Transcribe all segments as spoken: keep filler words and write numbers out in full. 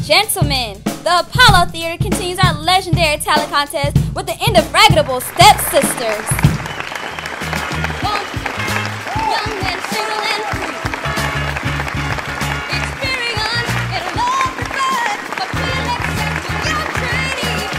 gentlemen, the Apollo Theater continues our legendary talent contest with the indefatigable Stepsisters. Young and single and free. Experience in love preferred, but we'll accept your training.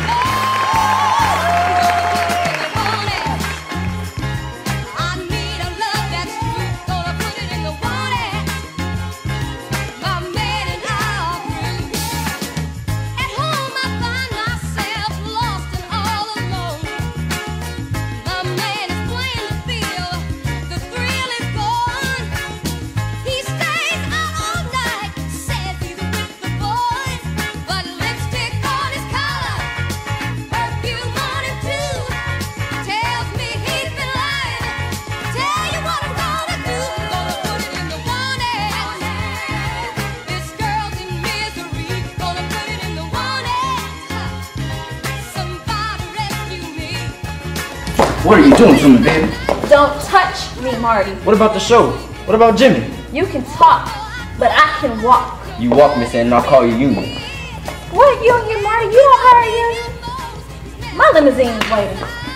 I need a love that's true, gonna put it in the water. My man and I are through. At home I find myself lost and all alone. My man is playing the field, the thrill is gone. He stays out all night, says he's with the boys, but lipstick on his collar, perfume on him too. Tells me he's been lying. Tell you what I'm gonna do, gonna put it in the water. This girl's in misery, gonna put it in the water. Somebody rescue me. What are you doing to me, baby? Don't touch me, Marty. What about the show? What about Jimmy? You can talk, but I can walk. You walk, miss, and I'll call you Union. What union, Marty? You don't hire a union. My limousine is waiting.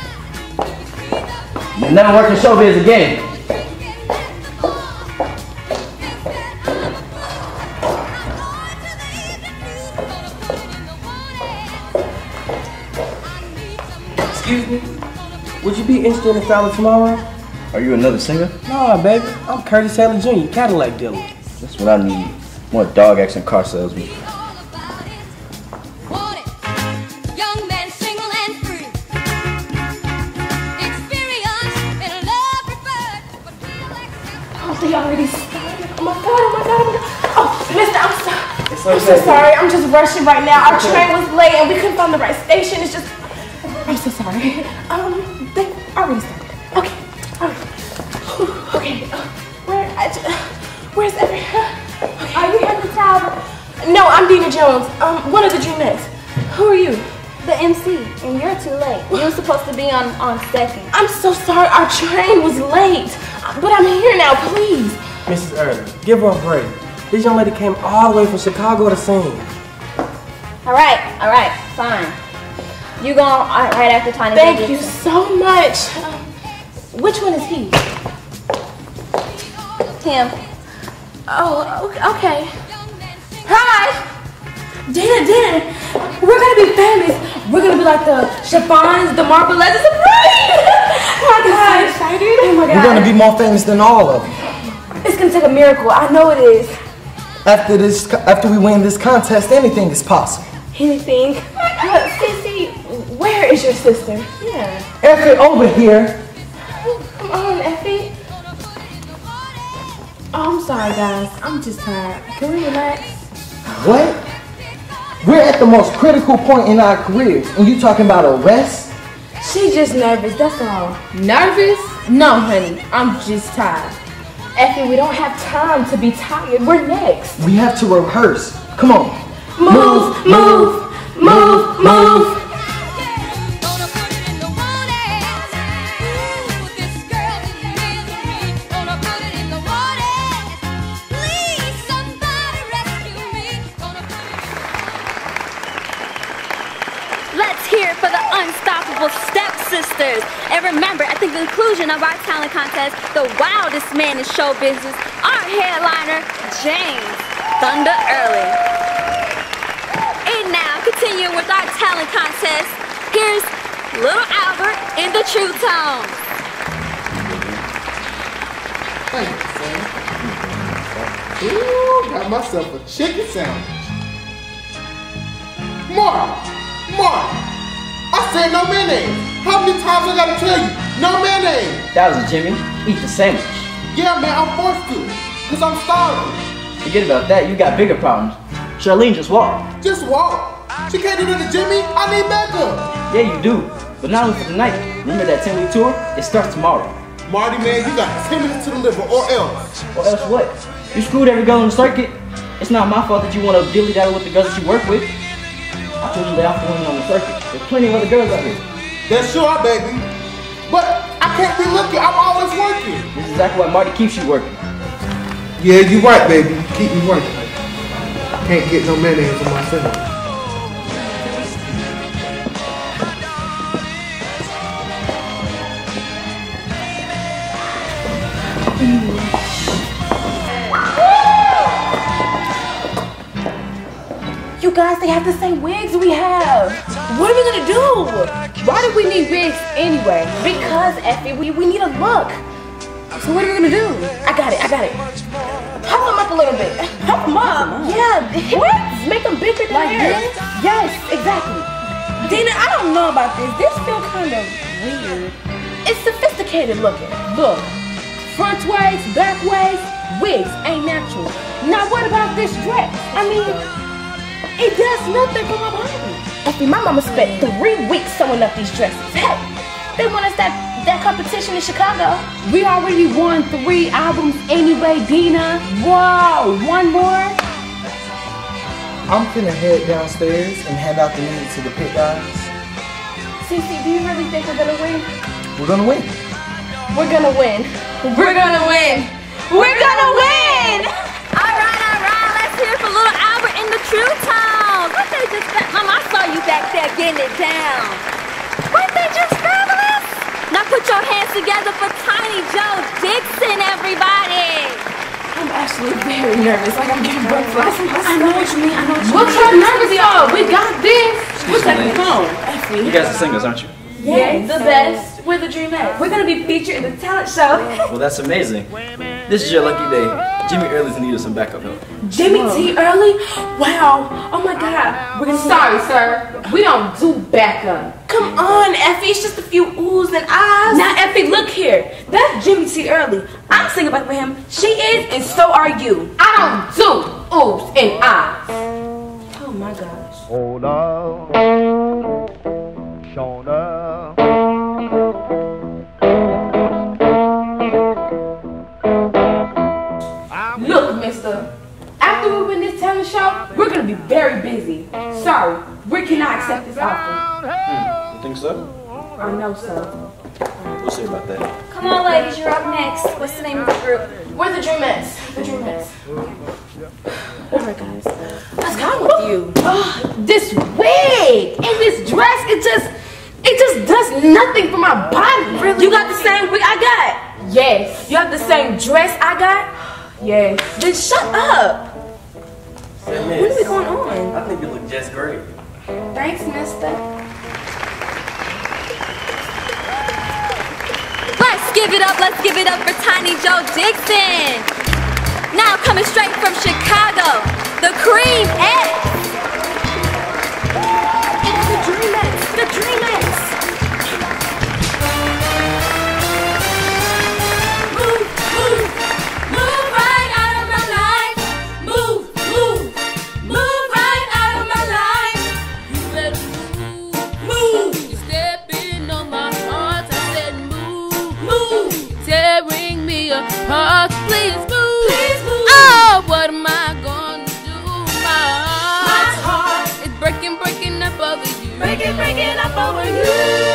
You never worked in showbiz again. Excuse me? Would you be interested in the salad tomorrow? Are you another singer? Nah, baby. I'm Curtis Taylor Junior, Cadillac dealer. That's what I need. More dog accent car salesman. Want it. Young man, single and free. Experience in love preferred, but we'll accept. Oh, they already started. Oh my god, oh my god, oh my god. Oh, mister, I'm sorry. It's I'm so okay. sorry. I'm just rushing right now. Our train was late and we couldn't find the right station. It's just, I'm so sorry. Um, they already started. Okay, alright. Whew, okay, uh, where, I just, where's every, okay. Are you Emma Talbot? No, I'm Dina Jones. Um, one of the Dreamettes. Who are you? The M C, and you're too late. You were supposed to be on, on second. I'm so sorry. Our train was late. But I'm here now, please. Missus Early, give her a break. This young lady came all the way from Chicago to sing. Alright, alright, fine. You go on right after Tiny. Thank you so much. Uh, which one is he? Tim. Oh, okay. Hi! Dina, Dina, we're gonna be famous. We're gonna be like the Chiffons, the Marvelettes, the Brave! Oh my god. I'm so excited. Oh my god. We're gonna be more famous than all of them. It's gonna take a miracle. I know it is. After this, after we win this contest, anything is possible. Anything. Uh, Sissy, where is your sister? Yeah. Effie over here. Oh, come on, Effie. Oh, I'm sorry, guys. I'm just tired. Can we relax? What? We're at the most critical point in our careers, and you talking about a rest? She's just nervous, that's all. Nervous? No, honey. I'm just tired. Effie, we don't have time to be tired. We're next. We have to rehearse. Come on. Move, move, move, move. Gonna put it in the water. Ooh, this girl's in misery. Gonna put it in the water. Please, somebody rescue me. Gonna put it in the water. Let's hear it for the unstoppable Stepsisters. And remember, at the conclusion of our talent contest, the wildest man in show business, our headliner, James Thunder Early. And now, continuing with our talent contest, here's Little Albert in the True Tone. Thank you, Sam. Ooh, got myself a chicken sandwich. Mark! Mark! I said no mayonnaise. How many times I gotta tell you? No mayonnaise. That was a Jimmy. Eat the sandwich. Yeah, man, I'm forced to. Cause I'm starving. Forget about that. You got bigger problems. Charlene just walked. Just walk. She can't do that to Jimmy. I need backup. Yeah, you do. But not only for tonight. Remember that ten-week tour? It starts tomorrow. Marty, man, you got ten minutes to deliver or else. Or else what? You screwed every girl on the circuit. It's not my fault that you want to dilly-dally with the girls that you work with. I told you lay off the women on the circuit. There's plenty of other girls out here. That's sure, baby. But I can't be looking. I'm always working. This is exactly why Marty keeps you working. Yeah, you're right, baby. Keep me working. Can't get no mayonnaise on my sandwich. You guys, they have the same wigs we have. What are we gonna do? Why do we need wigs anyway? Because, Effie, we, we need a look. So what are we gonna do? I got it, I got it. Pump them up a little bit. Pump them up? Yeah. What? Make them bigger than like this? Yes, exactly. Dina, I don't know about this. This feels kind of weird. It's sophisticated looking. Look. Front waist, back waist, wigs ain't natural. Now what about this dress? I mean, it does nothing for my body. Effie, my mama spent three weeks sewing up these dresses. Hey, they want us that, that competition in Chicago. We already won three albums anyway, Dina. Wow, one more? I'm finna head downstairs and hand out the needs to the pit guys. Cece, do you really think we're gonna win? We're gonna win. We're gonna win. We're gonna win. We're gonna win! Alright, alright, let's hear it for little Albert in the True Town. What they just fa- Mama, I saw you back there getting it down. What they just fabulous? Now put your hands together for Tiny Joe Dixon, everybody. I'm actually very nervous, like I'm getting butterflies. I know what you mean, I know what you mean. What's so nervous, y'all? We got this. What's that phone? You guys are singers, aren't you? Yes, the best. We're the Dreamettes. We're gonna be featured in the talent show. Well, that's amazing. This is your lucky day. Jimmy Early's needed some backup help. Jimmy T. Early? Wow. Oh my God. We're gonna sorry, sir. We don't do backup. Come on, Effie. It's just a few oohs and ahs. Now, Effie, look here. That's Jimmy T. Early. I'm singing back with him. She is, and so are you. I don't do oohs and ahs. Oh my gosh. Hold up, Shona. Look, mister, after we win this talent show, we're gonna be very busy. Sorry, we cannot accept this offer. Hmm, you think so? I know so. We'll see about that. Come on, ladies, you're up next. What's the name of the group? We're the Dreamettes. The Dreamettes. Alright, guys. What's wrong with you? Oh, this wig and this dress, it just, it just does nothing for my body. Really? You got the same wig I got? Yes. You have the same dress I got? Yes. Then shut up. Say, What is going on? I think you look just great. Thanks, mister. Let's give it up, let's give it up for Tiny Joe Dixon. Now coming straight from Chicago, the Creamettes. It's the Dreamettes. The Dreamettes. Move, move, move right out of my life. Move, move, move right out of my life. You better move, move. You're stepping on my heart. I said move, move. You're tearing me apart. Please move. Please move. Oh, what am I gonna do? My heart is breaking, breaking up over you. Breaking, breaking up over you.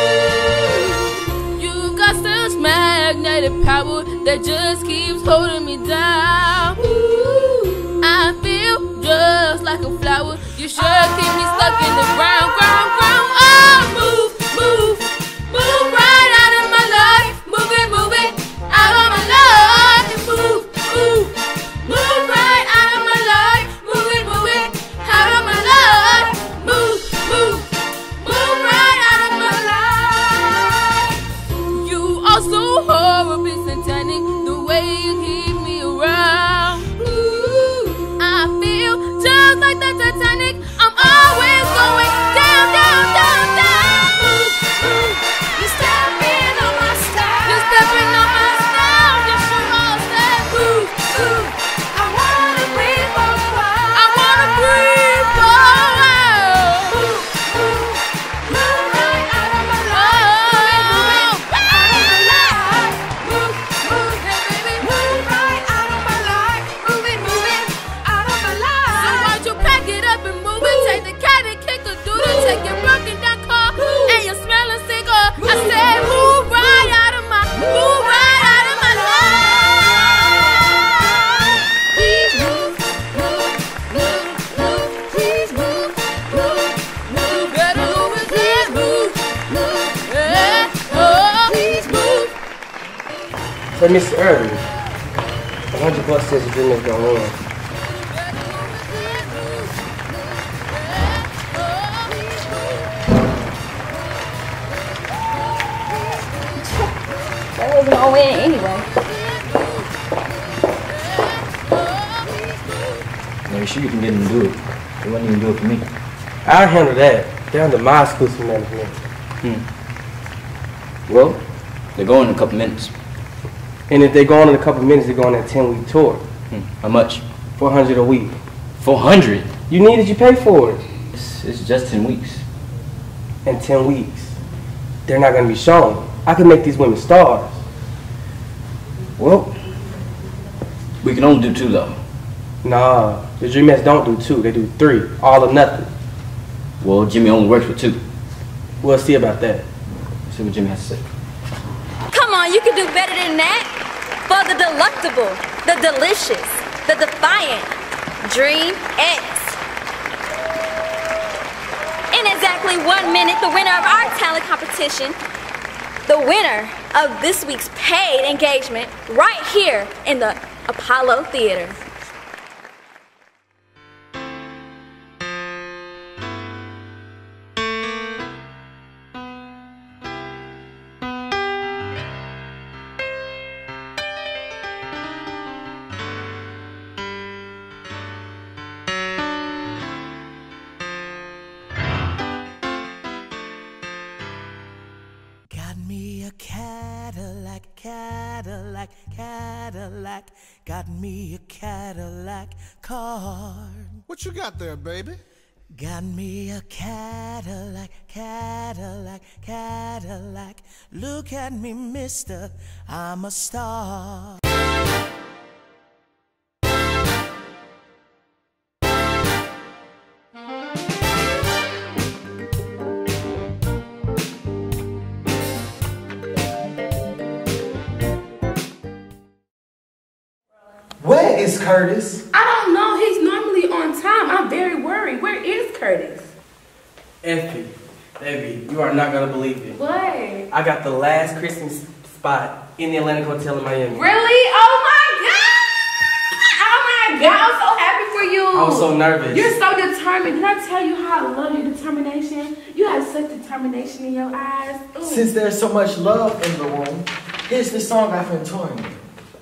You got such magnetic power that just keeps holding me down. I feel just like a flower. You sure keep me stuck in the ground, ground, ground. Oh, move, move, move right out of my life. Move it, move it out of my life. Move, move, move right out of my life. Move it, move it out of my life. Move, move, move right out of my life. You are so horribly satanic, the way you keep me around. Ooh, I feel just like the Titanic. I'm always going down, down, down, down. Ooh, ooh, you're stepping on my style. You're stepping on my style. You're sure all step. Ooh, ooh, I wanna breathe for a while. I wanna breathe for a while. Ooh, ooh, move right out of my life. Move, move, out of my life. Move, move, hey baby, move right out of my life. Move it, move it out of my life. So why'd you pack it They missed it earlier. one hundred bucks says the dream is gonna win. That wasn't gonna win anyway. Are you sure you can get them to do it? They wouldn't even do it for me. I'll handle that. They're under my exclusive management. Hmm. Well, they're going in a couple minutes. And if they go on in a couple minutes, they're going on a ten-week tour. Hmm. How much? four hundred a week. four hundred? You need it, you pay for it. It's, it's just ten weeks. In ten weeks, they're not going to be shown. I can make these women stars. Well, we can only do two though. Nah, the Dreamettes don't do two, they do three, all or nothing. Well, Jimmy only works with two. We'll see about that. Let's see what Jimmy has to say. Come on, you can do better than that. For the delectable, the delicious, the defiant, Dream X. In exactly one minute, the winner of our talent competition, the winner of this week's paid engagement, right here in the Apollo Theater. Got me a Cadillac, Cadillac, Cadillac. Got me a Cadillac car. What you got there, baby? Got me a Cadillac, Cadillac, Cadillac. Look at me, mister, I'm a star. Where is Curtis? I don't know. He's normally on time. I'm very worried. Where is Curtis? Effie, baby, you are not going to believe it. What? I got the last Christmas spot in the Atlantic Hotel in Miami. Really? Oh my God! Oh my God! I'm so happy for you. I was so nervous. You're so determined. Did I tell you how I love your determination? You have such determination in your eyes. Ooh. Since there's so much love in the room, here's the song I've been touring with.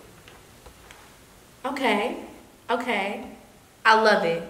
Okay. Okay. I love it.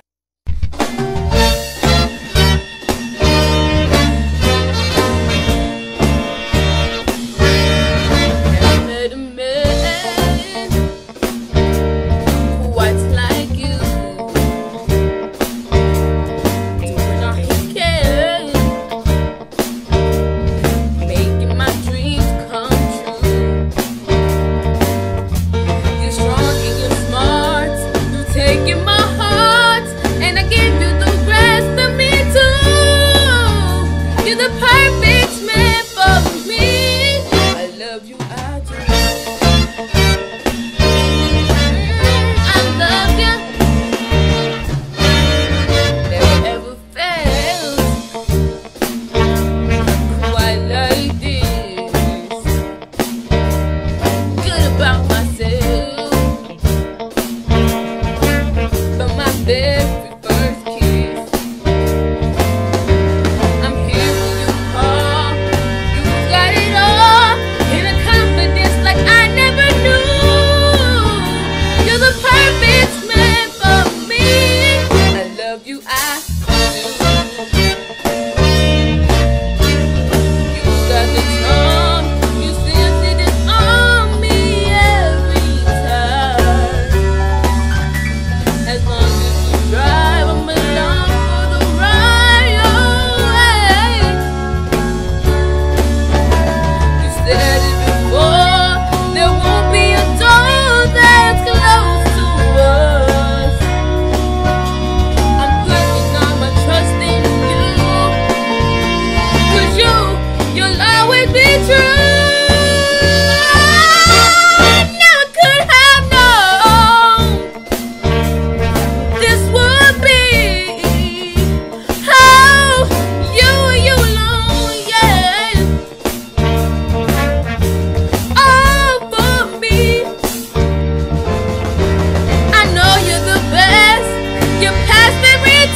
I'm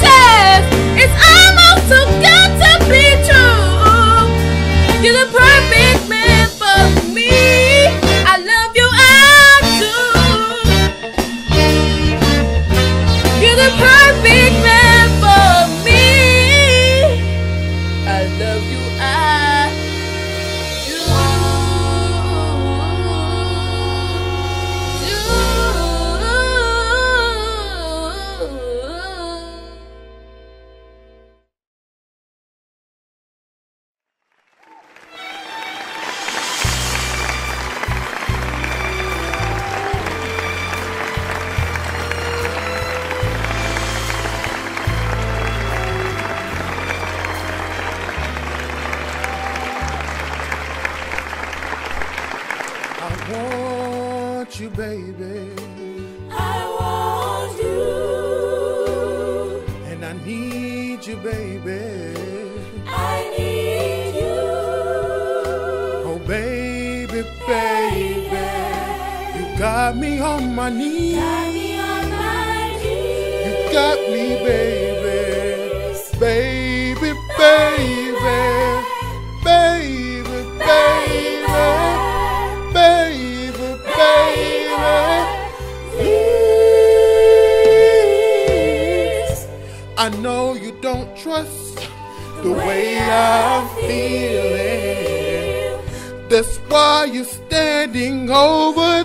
test. It's almost too good to be true. You're the perfect man for me. I love you, I do. You're the perfect man for me. I love you, I do. I want you, baby, I want you. and I need you, baby. I need you. Oh, baby, baby, you got me on my knees. Got me on my knees. You got me, baby, baby, baby, baby, baby, baby, baby. Please. I know you don't trust the way I'm feeling. That's why you're standing over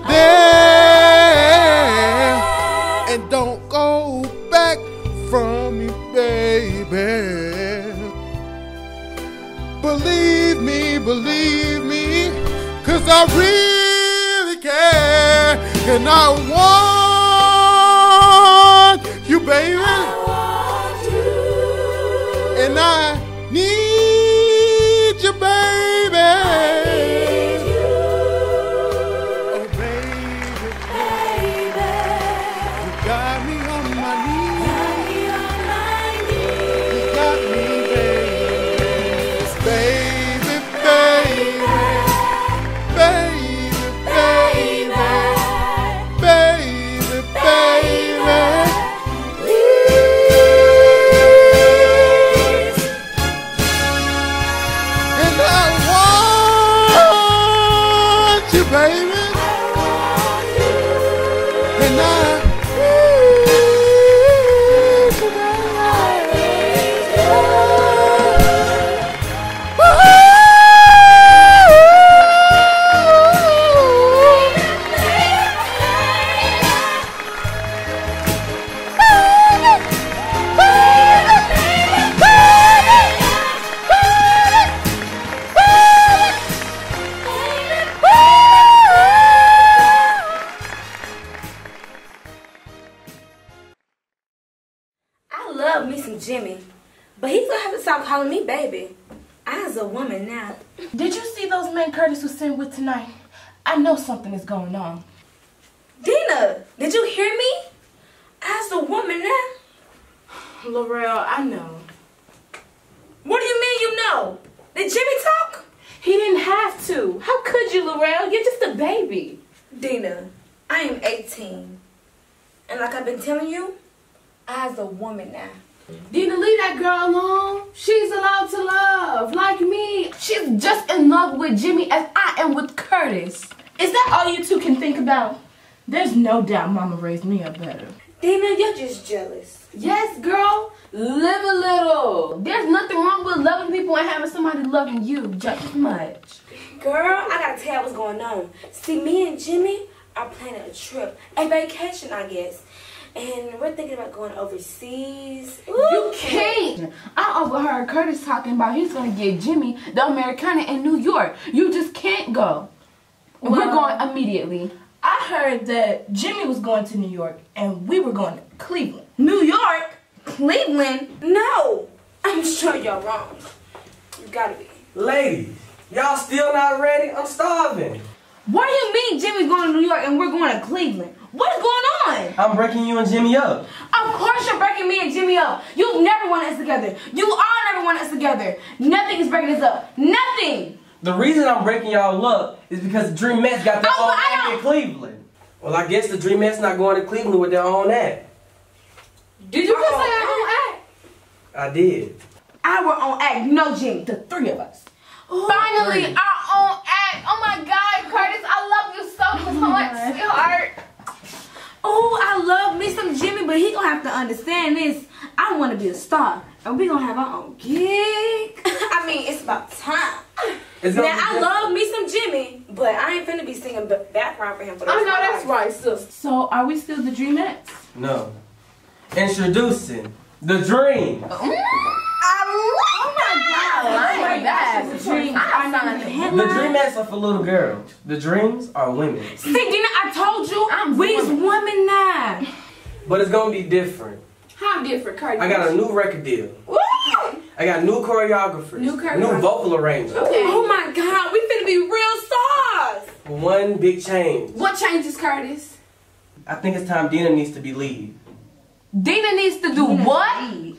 there. And don't go back from me, baby. Believe me, believe me, 'cause I really care. And I want you, baby. And I need you, baby. Oh, baby, you got me on my knees. You got me, baby. Baby, baby, baby, baby, baby, baby. And I want you, baby. And I need you, I love me some Jimmy, but he's gonna have to stop calling me baby. I's a woman now. Did you see those men Curtis was sitting with tonight? I know something is going on. Dina, did you hear me? I's a woman now. Laurel, I know. What do you mean you know? Did Jimmy talk? He didn't have to. How could you, Laurel? You're just a baby. Dina, I am eighteen. And like I've been telling you, I's a woman now. Dina, leave that girl alone. She's allowed to love, like me. She's just in love with Jimmy as I am with Curtis. Is that all you two can think about? There's no doubt Mama raised me up better. Dina, you're just jealous. Yes, girl. Live a little. There's nothing wrong with loving people and having somebody loving you just as much. Girl, I gotta tell you what's going on. See, me and Jimmy are planning a trip, a vacation, I guess. And we're thinking about going overseas. Ooh. You can't. I overheard Curtis talking about he's going to get Jimmy the Americana in New York. You just can't go. Well, we're going immediately. I heard that Jimmy was going to New York and we were going to Cleveland. New York? Cleveland? No. I'm sure you're wrong. You gotta be. Ladies, y'all still not ready? I'm starving. What do you mean Jimmy's going to New York and we're going to Cleveland? What's going on? I'm breaking you and Jimmy up. Of course you're breaking me and Jimmy up. You've never wanted us together. You all never wanted us together. Nothing is breaking us up. Nothing. The reason I'm breaking y'all up is because the Dreamettes got their Oh, own I act in don't- Cleveland. Well, I guess the Dreamettes not going to Cleveland with their own act. Did you just say our own act? I did. Our own act, no Jimmy, the three of us. Ooh, Finally, great. Our own act. Oh my God, Curtis, I love you so much, sweetheart. Oh, I love me some Jimmy, but he gonna have to understand this. I want to be a star, and we gonna have our own gig. I mean, it's about time. Now, I love me some Jimmy, but I ain't finna be singing background for him for the I rest know of my that's life. right, sis. So, are we still the Dreamettes? No. Introducing the Dream. Mm. Oh my God! I like that. The Dream. I sound like the The Dreamettes are for little girls. The Dreams are women. See, Dina, I told you, I'm we's women now. But it's gonna be different. How different, Curtis? I got a new record deal. Woo! I got new choreographers. New choreographers. New vocal arrangers. Okay. Oh my God, we finna be real stars. One big change. What changes, Curtis? I think it's time Dina needs to be lead. Dina needs to do Dina what? Lead.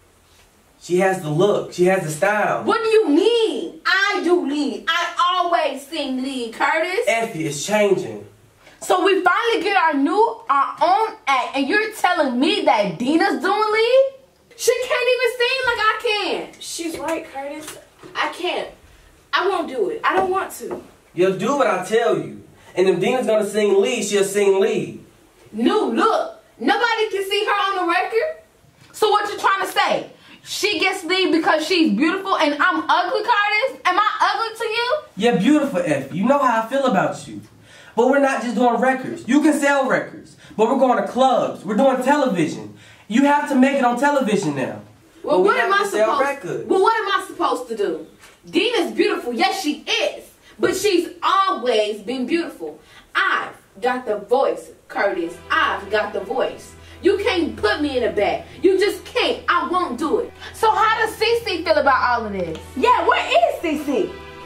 She has the look. She has the style. What do you mean? I do lead. I always sing lead, Curtis. Effie is changing. So we finally get our new, our own act, and you're telling me that Dina's doing lead? She can't even sing like I can. She's right, Curtis. I can't. I won't do it. I don't want to. You'll do what I tell you. And if Dina's gonna sing lead, she'll sing lead. New look. Nobody can see her on the record. So what you trying to say? She gets lead because she's beautiful and I'm ugly, Curtis? Am I ugly to you? You're beautiful, Effie. You know how I feel about you. But we're not just doing records. You can sell records. But we're going to clubs. We're doing television. You have to make it on television now. Well, but what we am have I to sell supposed records. Well, what am I supposed to do? Dina's beautiful. Yes, she is. But she's always been beautiful. I've got the voice, Curtis. I've got the voice. You can't put me in a bag. You just can't. I won't do it. So how does Cece feel about all of this? Yeah, where is Cece?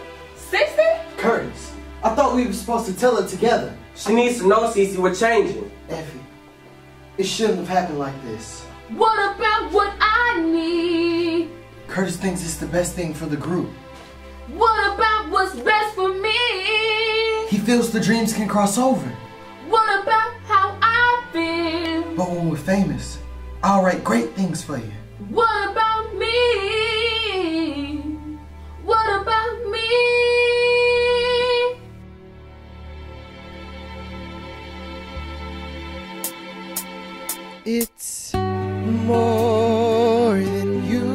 Cece? Curtis, I thought we were supposed to tell it together. She needs to know, Cece, we're changing. Effie, it shouldn't have happened like this. What about what I need? Curtis thinks it's the best thing for the group. What about what's best for me? He feels the dreams can cross over. What about how I feel? But when we're famous, I'll write great things for you. What about me? What about me? It's more than you.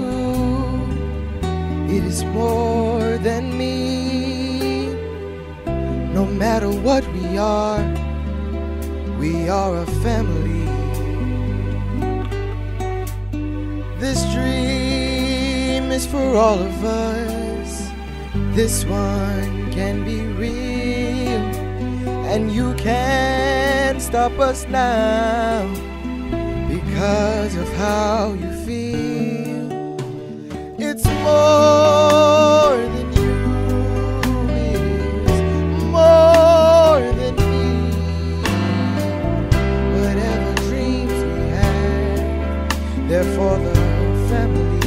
It is more than me. No matter what we are, we are a family. This dream is for all of us. This one can be real, and you can't stop us now because of how you feel. It's more than you. It's more than me. Whatever dreams we had, they're for the family.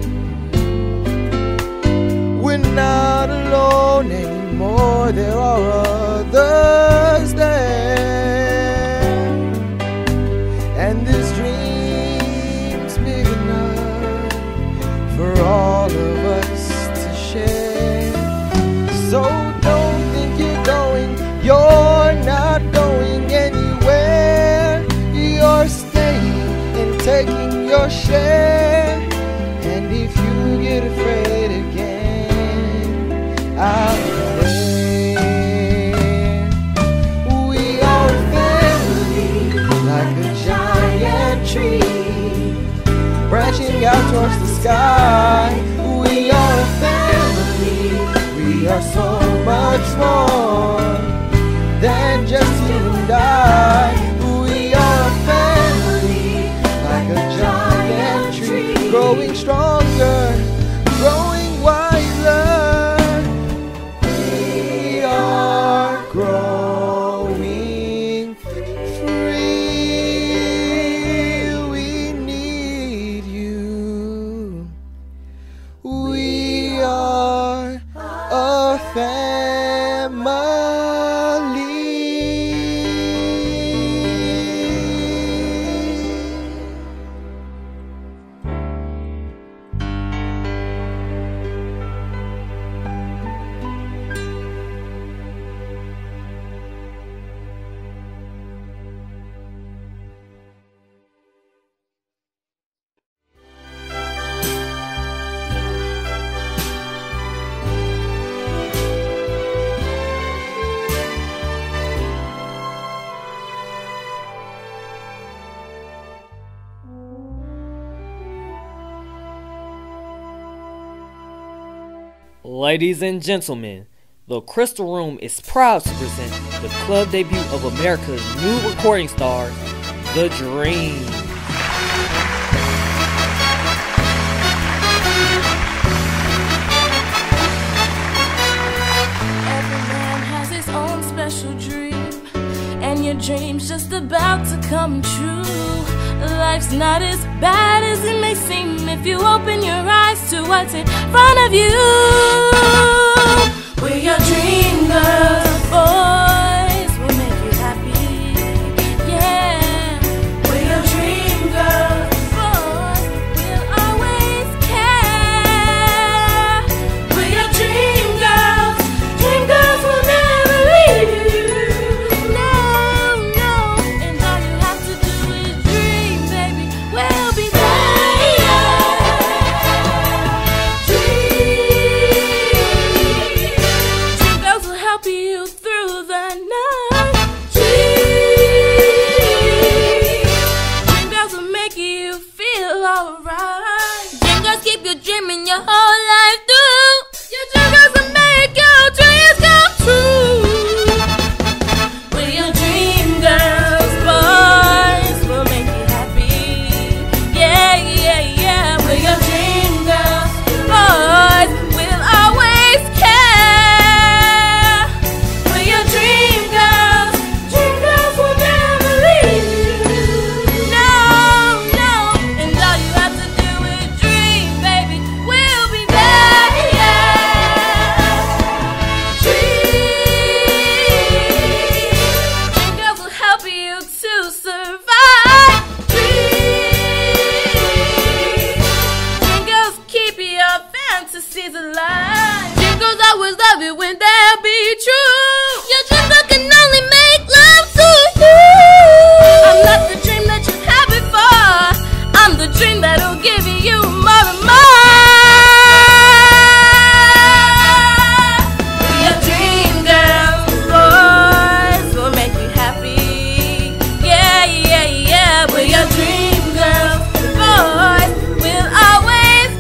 We're not alone anymore. There are others there, and this dream's big enough for all of us to share. So don't think you're going, you're not going anywhere. You're staying and taking your share. And if you get afraid again, I'll be there. We are a family, like a giant tree, branching out towards the sky. We are a family. We are so much more than just you and I. We are a family, like a giant tree, growing stronger, growing wiser. We are growing free. We need you. We are a family. Ladies and gentlemen, the Crystal Room is proud to present the club debut of America's new recording stars, The Dream. Every man has his own special dream, and your dream's just about to come true. Life's not as bad as it may seem if you open your eyes to what's in front of you. We're your dream girls, boys, we'll make you happy, yeah. We're your dream girls, boys, we'll always care. We're your dream girls, dream girls will never leave you. No, no, and all you have to do is dream, baby, we'll be there. Help you through the night. Dream, dream girls will make you feel alright. Dream girls keep you dreaming your whole life through. Your dream girls will make your dreams come true. We're your dream girls, boys, we'll make you happy. Yeah, yeah, yeah. We're your dream girls, boys, we'll always care. Always love you when they'll be true. Your dreams that can only make love to you. I'm not the dream that you've had before. I'm the dream that'll give you more and more. We're your dream girls, boys, we'll make you happy. Yeah, yeah, yeah. We're your dream girls, boys, we'll always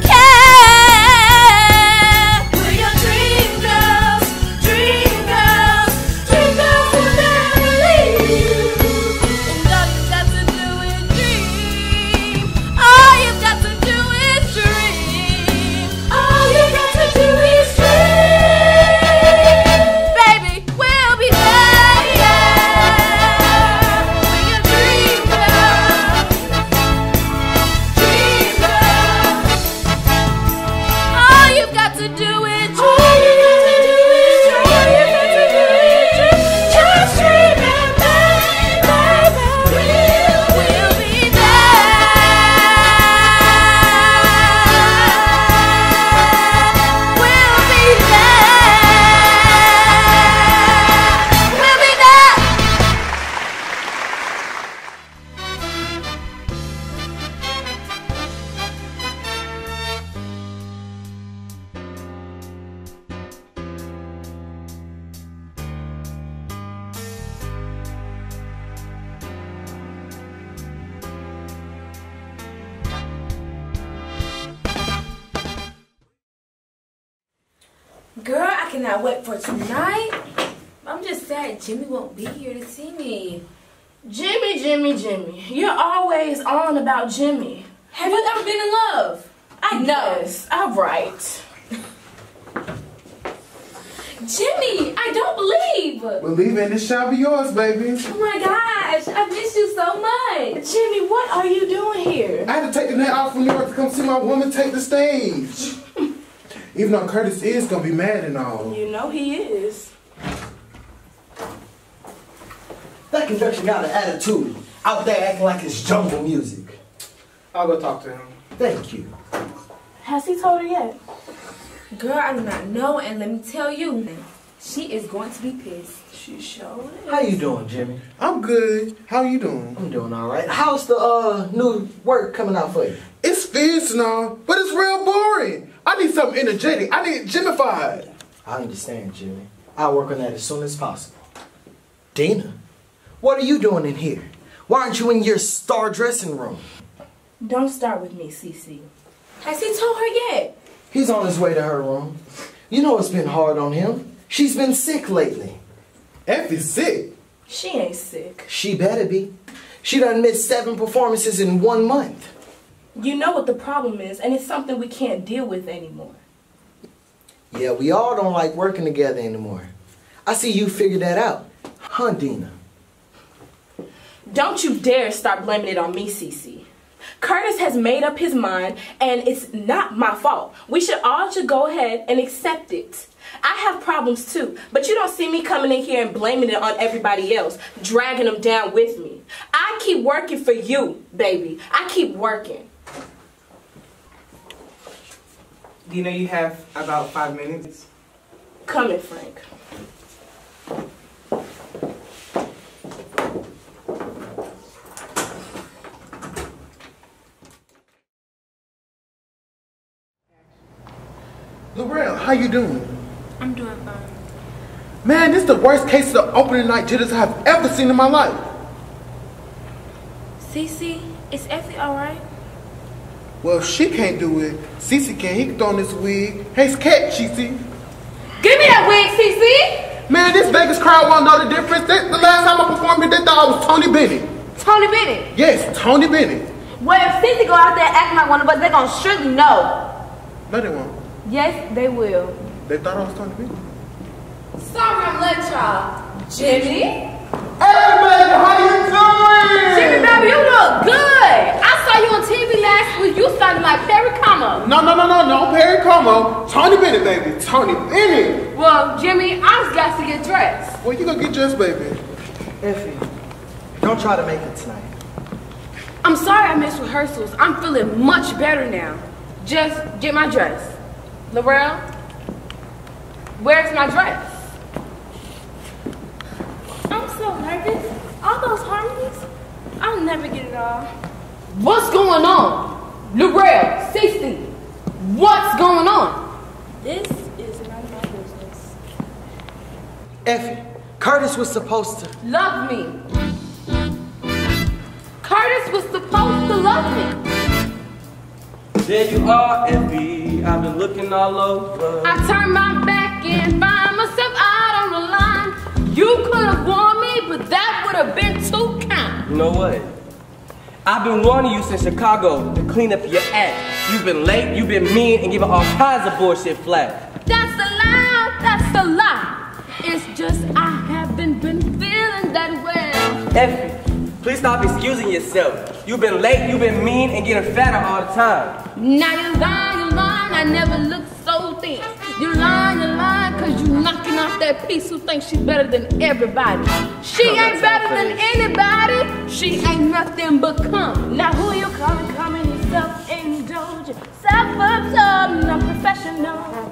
care. We're your dream girls, dream girls, dream girls will never leave you. And all you got to do is dream. All you got to do is dream. All you got to do is dream. Baby, we'll be there, yeah. We're your dream girls, dream girls. All you've got to do is dream. All you got to do is dream. All you got to do is dream. Just dream and baby, we'll, we'll be there. We'll be there. We'll be there. Girl, I cannot wait for tonight. I'm just sad Jimmy won't be here to see me. Jimmy, Jimmy, Jimmy. You're always on about Jimmy. Have you ever been in love? I know. Yes, all right. Jimmy, I don't believe. Believe in this shall be yours, baby. Oh my gosh, I miss you so much. Jimmy, what are you doing here? I had to take the night off from New York to come see my woman take the stage. Even though Curtis is gonna be mad and all. You know he is. That conductor got an attitude. Out there acting like it's jungle music. I'll go talk to him. Thank you. Has he told her yet? Girl, I do not know, and let me tell you, she is going to be pissed. She sure is. How you doing, Jimmy? I'm good. How you doing? I'm doing all right. How's the uh new work coming out for you? It's fierce and all, but it's real boring. I need something energetic. I need Jimmified. I understand, Jimmy. I'll work on that as soon as possible. Dina, what are you doing in here? Why aren't you in your star dressing room? Don't start with me, Cece. Has he told her yet? He's on his way to her room. You know it's been hard on him. She's been sick lately. Effie's sick. She ain't sick. She better be. She done missed seven performances in one month. You know what the problem is, and it's something we can't deal with anymore. Yeah, we all don't like working together anymore. I see you figured that out. Huh, Dina? Don't you dare start blaming it on me, Cece. Curtis has made up his mind, and it's not my fault. We should all should go ahead and accept it. I have problems too, but you don't see me coming in here and blaming it on everybody else, dragging them down with me. I keep working for you, baby. I keep working. Dina, you have about five minutes. Come in, Frank. Laurel, how you doing? I'm doing fine. Man, this is the worst case of opening night jitters I've ever seen in my life. Cece, is Effie alright? Well, if she can't do it, Cece can. He can throw on this wig. Hey, Cat, Cece. Give me that wig, Cece! Man, this Vegas crowd won't know the difference. They, the last time I performed here, they thought I was Tony Bennett. Tony Bennett? Yes, Tony Bennett. Well, if Cece go out there acting like one of us, they're gonna surely know. No, they won't. Yes, they will. They thought I was Tony Bennett. Sorry I'm late, y'all. Jimmy? Hey, baby, how you doing? Jimmy, baby, you look good. I saw you on T V last week. You sounded like Perry Como. No, no, no, no, no, Perry Como. Tony Bennett, baby. Tony Bennett. Well, Jimmy, I just got to get dressed. Well, you gonna get dressed, baby. Effie, don't try to make it tonight. I'm sorry I missed rehearsals. I'm feeling much better now. Just get my dress. Laurel, where's my dress? I'm so nervous. All those harmonies, I'll never get it all. What's going on? Laurel, Cece, what's going on? This is none of my business. Effie, Curtis was supposed to... Love me. Curtis was supposed to love me. There you are, Effie. I've been looking all over. I turned my back and find myself out on the line. You could have warned me, but that would have been too kind. You know what? I've been warning you since Chicago to clean up your act. You've been late, you've been mean, and giving all kinds of bullshit flack. That's a lie, that's a lie. It's just I haven't been feeling that well. Effie, please stop excusing yourself. You've been late, you've been mean, and getting fatter all the time. Now you're lying, you're lying, I never looked so thin. You're lying, you're lying, cause you knocking off that piece who thinks she's better than everybody. She Oh, ain't better than anybody. She ain't nothing but come. Now who you calling, calling yourself indulgent, self-absorbed, not professional.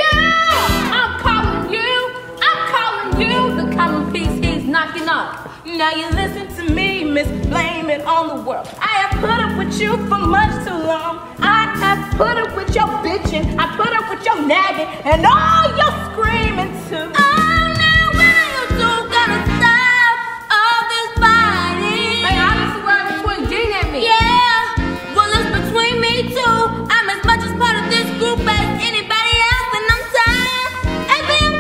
Yeah, I'm calling you, I'm calling you the common piece he's knocking off. Now you listen to me, miss, blame it on the world. I have put up with you for much too long. I have put up with your bitching, I put up with your nagging, and all your screaming too. Oh, now when are you two gonna stop all this fighting? Hey, I just swear between Dean and me. Yeah, well it's between me too. I'm as much as part of this group as anybody else, and I'm tired. And I'm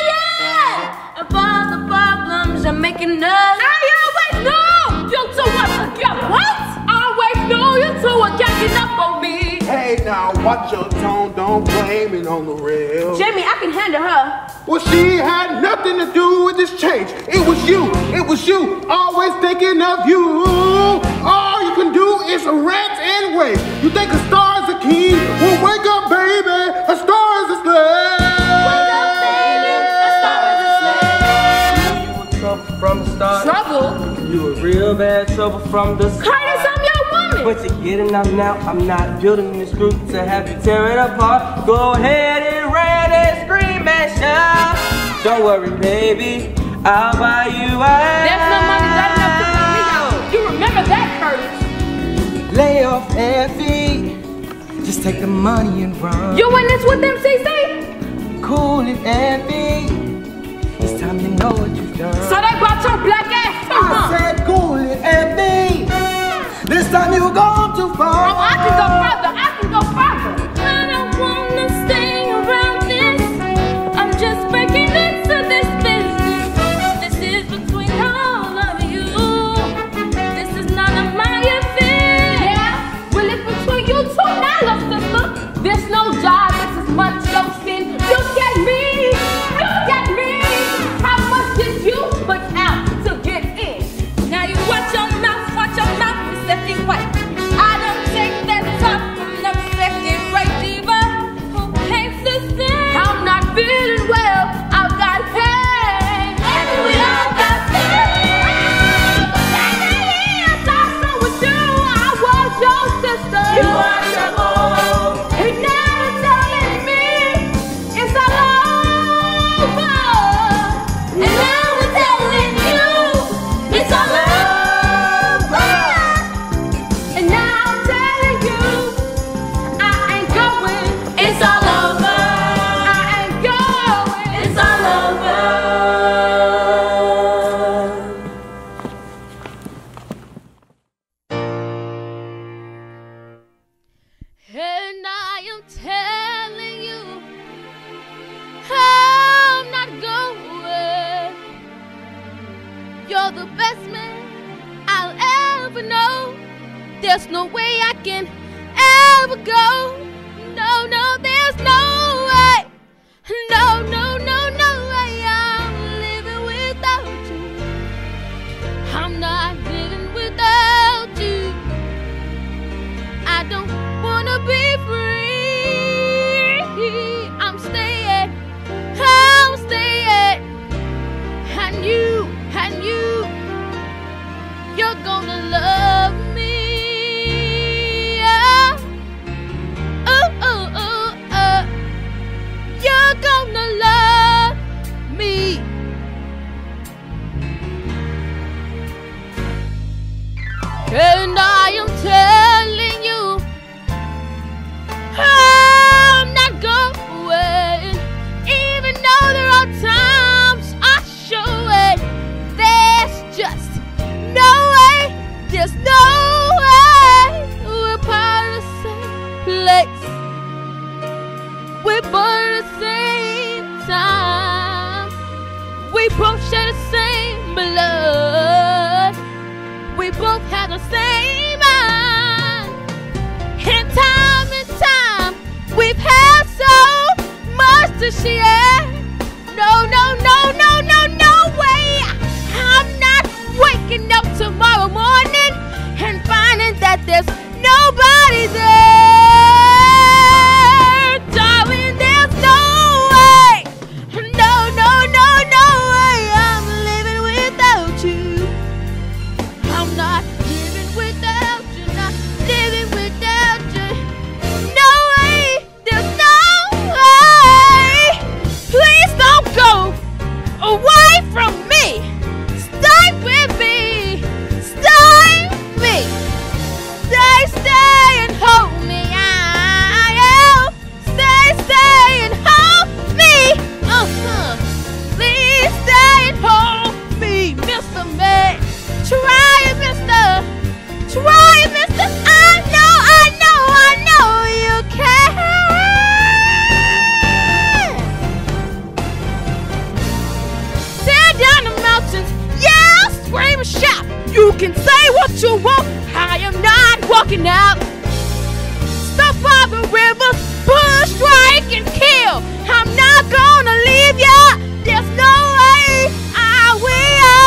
tired of all the problems you're making us. I always knew you two were together. What? I always knew you two were ganging up on me. Hey, now watch your tone. Don't blame it on the rail. Jimmy, I can handle her. Well, she had nothing to do with this change. It was you. It was you. Always thinking of you. All you can do is rant and rave. You think a star is a king? Well, wake up, baby. A star is a slave. Wake up, baby. A star is a slave. You were trouble from the start. Trouble? You were real bad trouble from the start. Curtis, I'm your woman. But you're getting up now. I'm not building this group to have you tear it apart. Go ahead and rant and scream and shout. Don't worry, baby. I'll buy you out. There's no money good enough to buy me out. You remember that, Curtis? Lay off, Effie. Just take the money and run. You in this with them, Cece? Cool it, Effie. This time you know what you've done. So they brought your black ass to I said cool it, Effie. This time you go too far. Oh, I can go further. I can go further. I don't wanna stay around this the best man I'll ever know. There's no way I can ever go. No, no, there's no way. No, no, no, no way I'm living without you. I'm not living without you. I don't wanna be free. I'm staying, I'm staying. And you, and you, you're gonna love me. Yeah. Oh, oh, oh, oh. You're gonna love me. And I am telling you, I'm not going. Even though there are times I show it, there's just no way, there's no way. We're part of the same place, we're born at the same time, we both share the same blood, we both have the same mind. And time and time, we've had so much to share. No, no, no, no, no, no way. I'm not waking up tomorrow morning and finding that there's nobody there. Darling, there's no way. No, no, no, no way. I'm living without you. I'm not living without you, not living without you. No way, there's no way. Please don't go away from me. Stay with me, stay with me. Stay, stay and hold me. I am. Stay, stay and hold me. Uh-huh. Please stay and hold me, Mister Man. Try it, mister. Try it, mister. I know, I know, I know you can. Tear down the mountains, yeah, scream and shout. You can say what you want, I am not walking out. Stop by the rivers, push, strike, and kill. I'm not gonna leave ya. There's no way I will.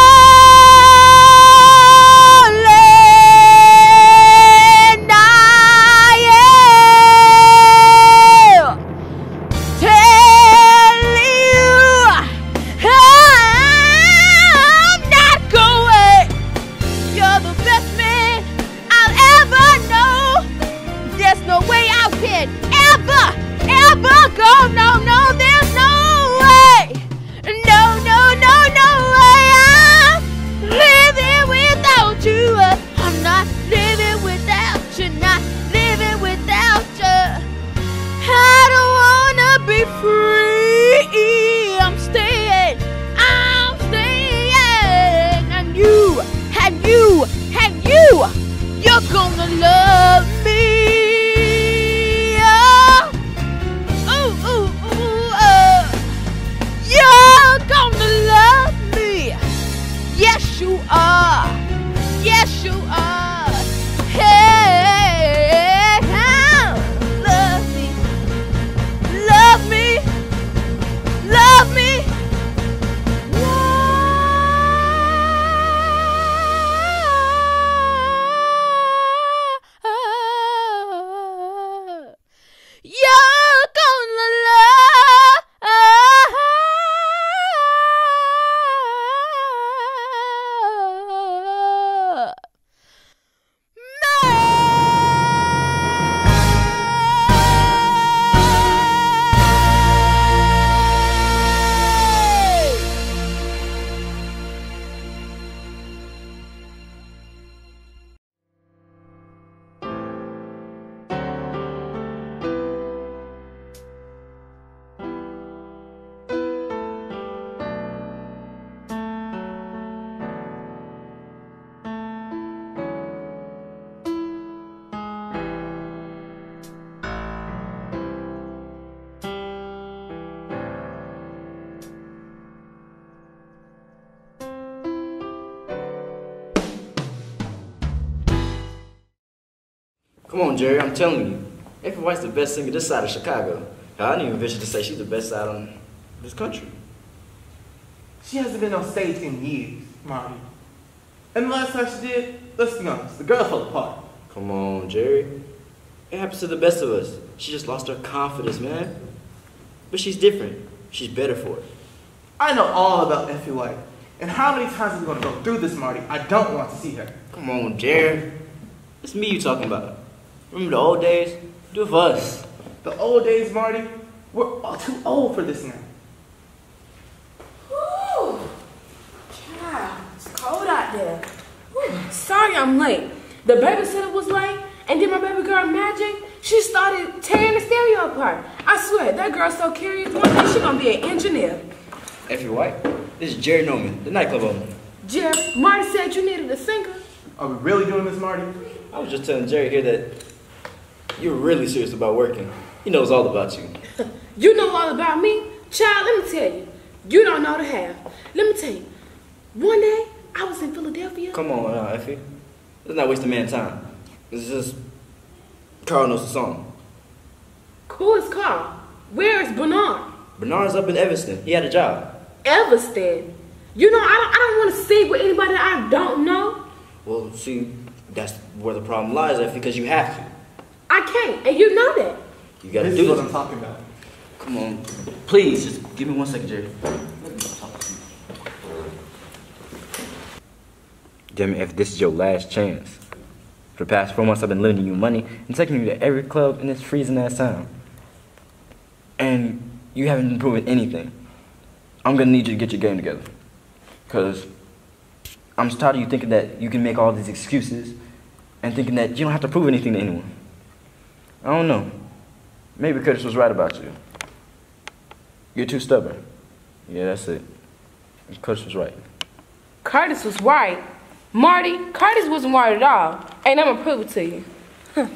And I am telling you, I'm not going. You're the best man I'll ever know. There's no way I can ever, ever go. No, no, there's no way. No, no, no, no way. I'm living without you. I'm not living without you, not living without you. I don't wanna be free. I'm staying, I'm staying. And you, and you, and you, you're gonna love me. Oh, ooh, ooh, ooh, uh. You're gonna love me. Yes, you are. Yes, you are. Hey, love me. Love me. Love me. Love Come on, Jerry, I'm telling you. Effie White's the best singer this side of Chicago. I didn't even venture to say she's the best side on this country. She hasn't been on stage in years, Marty. And the last time she did, let's be honest, the girl fell apart. Come on, Jerry. It happens to the best of us. She just lost her confidence, man. But she's different. She's better for it. I know all about Effie White. And how many times are we going to go through this, Marty? I don't want to see her. Come on, Jerry. It's me you talking about. Remember the old days? Do it for us. The old days, Marty? We're all too old for this now. Whew. Child, it's cold out there. Whew. Sorry I'm late. The babysitter was late, and then my baby girl Magic, she started tearing the stereo apart. I swear, that girl's so curious. One day she's gonna be an engineer. Effie White, this is Jerry Norman, the nightclub owner. Jerry, Marty said you needed a singer. Are we really doing this, Marty? I was just telling Jerry here that you're really serious about working. He knows all about you. You know all about me? Child, let me tell you. You don't know the half. Let me tell you. One day, I was in Philadelphia. Come on, uh, Effie. Let's not waste a man's time. It's just Carl knows the song. Who is Carl? Where is Bernard? Bernard's up in Evanston. He had a job. Evanston? You know, I don't, I don't want to sing with anybody that I don't know. Well, see, that's where the problem lies, Effie, because you have to. I can't, and you know that. You gotta this do is what this. I'm talking about. Come on. Please, just give me one second, Jerry. Let me talk to you. Damn it, if this is your last chance. For the past four months, I've been lending you money and taking you to every club in this freezing ass town. And you haven't been proving anything. I'm gonna need you to get your game together. Cause I'm tired of you thinking that you can make all these excuses and thinking that you don't have to prove anything to anyone. I don't know. Maybe Curtis was right about you. You're too stubborn. Yeah, that's it. Curtis was right. Curtis was right. Marty, Curtis wasn't right at all. And I'm gonna prove it to you. Huh.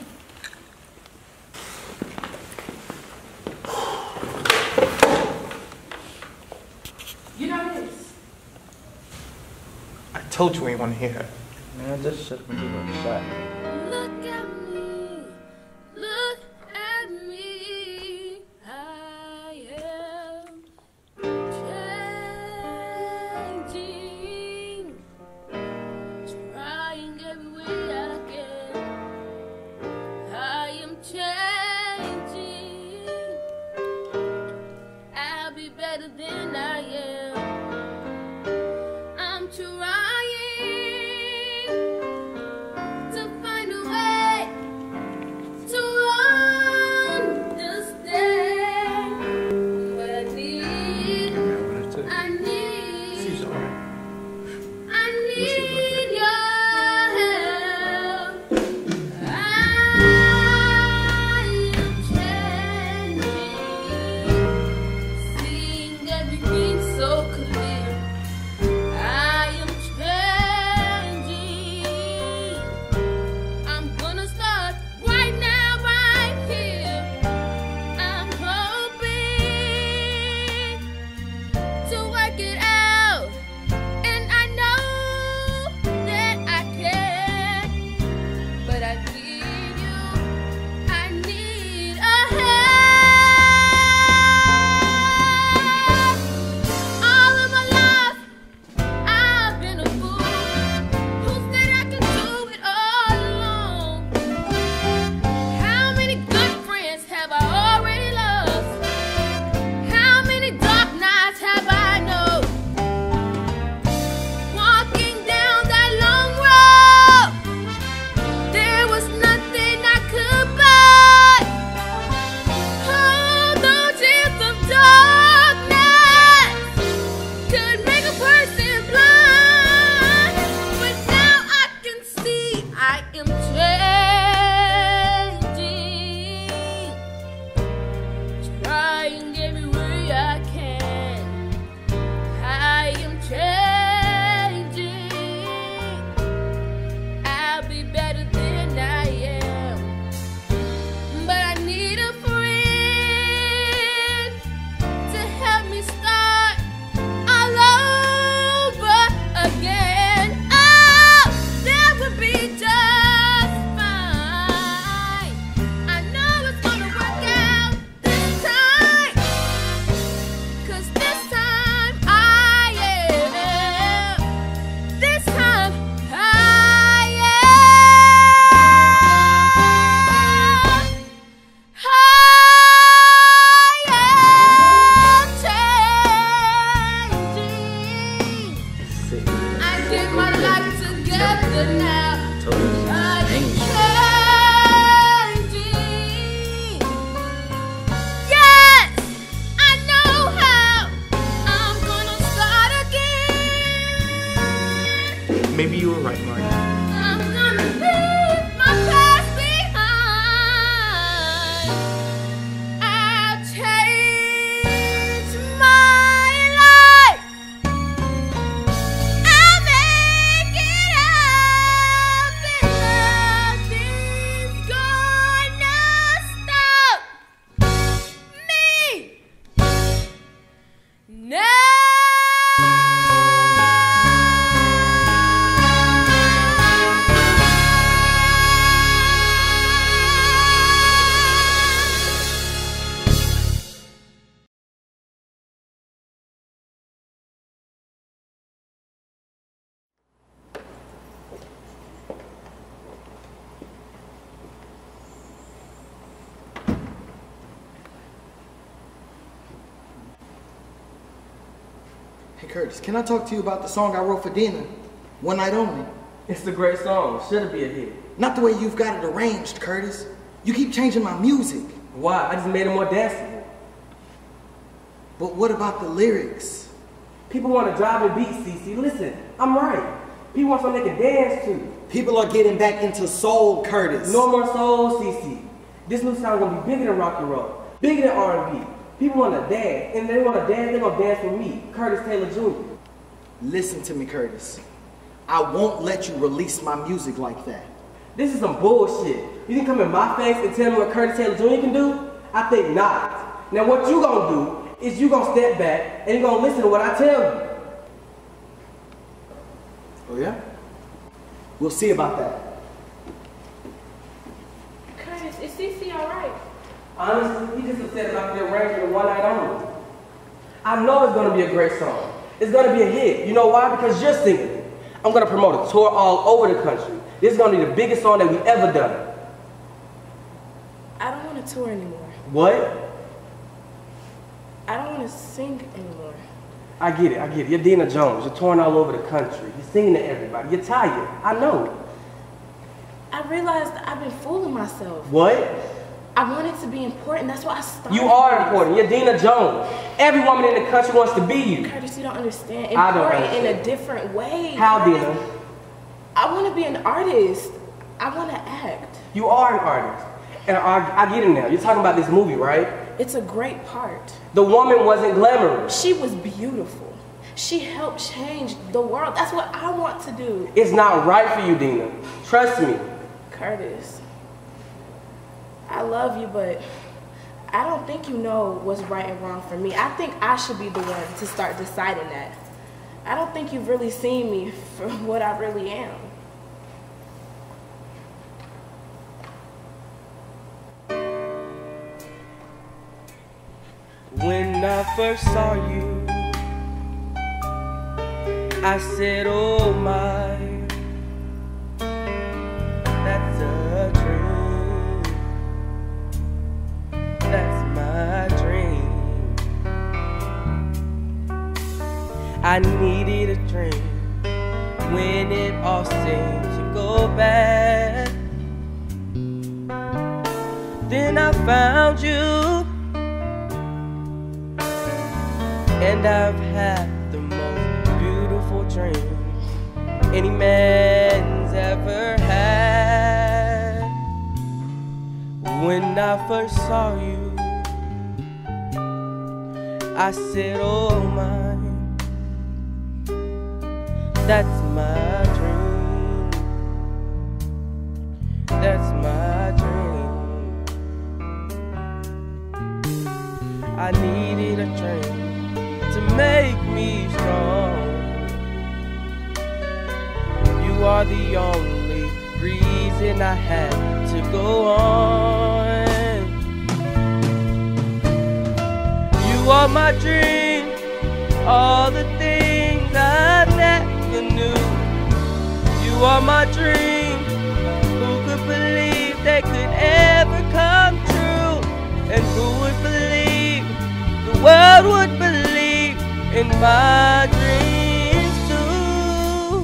You know this? I told you we ain't want to hear her. Man, just shut up and give her a shot. Look at me, look at me. I am changing, trying every way I can. I am changing. I'll be better than I am. I'm trying. Every all right, Marty. I'm gonna leave my past behind. I'll change my life. I'll make it up, and nothing's gonna stop me now. Hey Curtis, can I talk to you about the song I wrote for Dina? One Night Only. It's a great song. Should it be a hit? Not the way you've got it arranged, Curtis. You keep changing my music. Why? I just made it more danceable. But what about the lyrics? People want to drive and beat, Cece. Listen, I'm right. People want something they can dance to. People are getting back into soul, Curtis. No more soul, Cece. This new sound gonna be bigger than rock and roll, bigger than R and B. People want to dance, and they want to dance, they're going to dance with me, Curtis Taylor Junior Listen to me, Curtis. I won't let you release my music like that. This is some bullshit. You can come in my face and tell me what Curtis Taylor Junior can do? I think not. Now what you going to do is you going to step back and you're going to listen to what I tell you. Oh yeah? We'll see about that. Curtis, is Cece all right? Honestly, he just upset about the arrangement of One Night Only. I know it's going to be a great song. It's going to be a hit. You know why? Because you're singing it. I'm going to promote a tour all over the country. This is going to be the biggest song that we've ever done. I don't want to tour anymore. What? I don't want to sing anymore. I get it. I get it. You're Dina Jones. You're touring all over the country. You're singing to everybody. You're tired. I know. I realized I've been fooling myself. What? I wanted to be important. That's why I started. You are important. You're Dina Jones. Every woman in the country wants to be you. Curtis, you don't understand. I don't Important understand. in a different way. How, Curtis. Dina? I want to be an artist. I want to act. You are an artist. And I, I get it now. You're talking about this movie, right? It's a great part. The woman wasn't glamorous. She was beautiful. She helped change the world. That's what I want to do. It's not right for you, Dina. Trust me. Curtis, I love you, but I don't think you know what's right and wrong for me. I think I should be the one to start deciding that. I don't think you've really seen me for what I really am. When I first saw you, I said, oh my, that's a dream. That's my dream. I needed a dream when it all seemed to go bad. Then I found you, and I've had the most beautiful dream any man's ever had. When I first saw you, I said, oh my, that's my dream. That's my dream. I needed a dream to make me strong. You are the only reason I had to go on. You are my dream, all the things I never knew. You are my dream, who could believe they could ever come true? And who would believe the world would believe in my dreams too?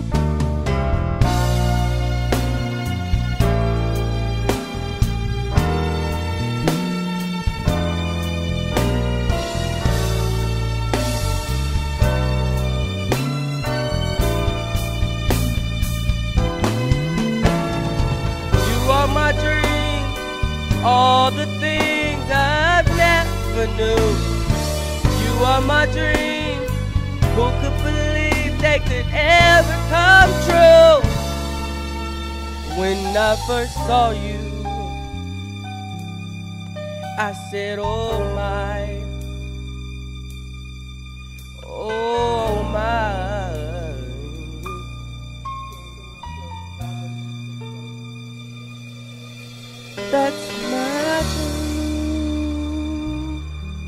knew. You are my dream. Who could believe they could ever come true? When I first saw you, I said, oh my, oh my. That's my dream.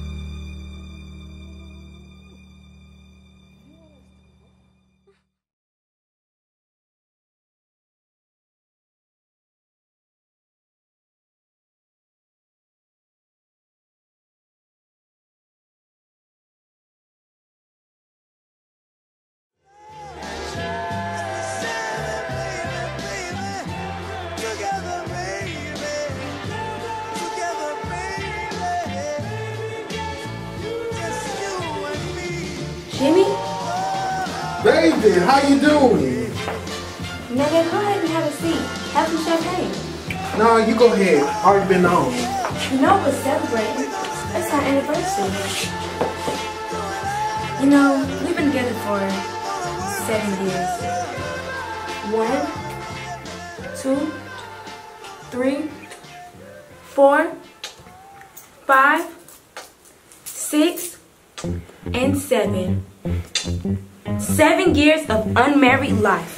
Jimmy? Baby, how you doing? Nigga, go ahead and have a seat. Have some champagne. No, you go ahead. Already been on. You know we're celebrating. It's our anniversary. You know, we've been together for seven years. One, two, three, four, five, six, and seven. Seven years of unmarried life.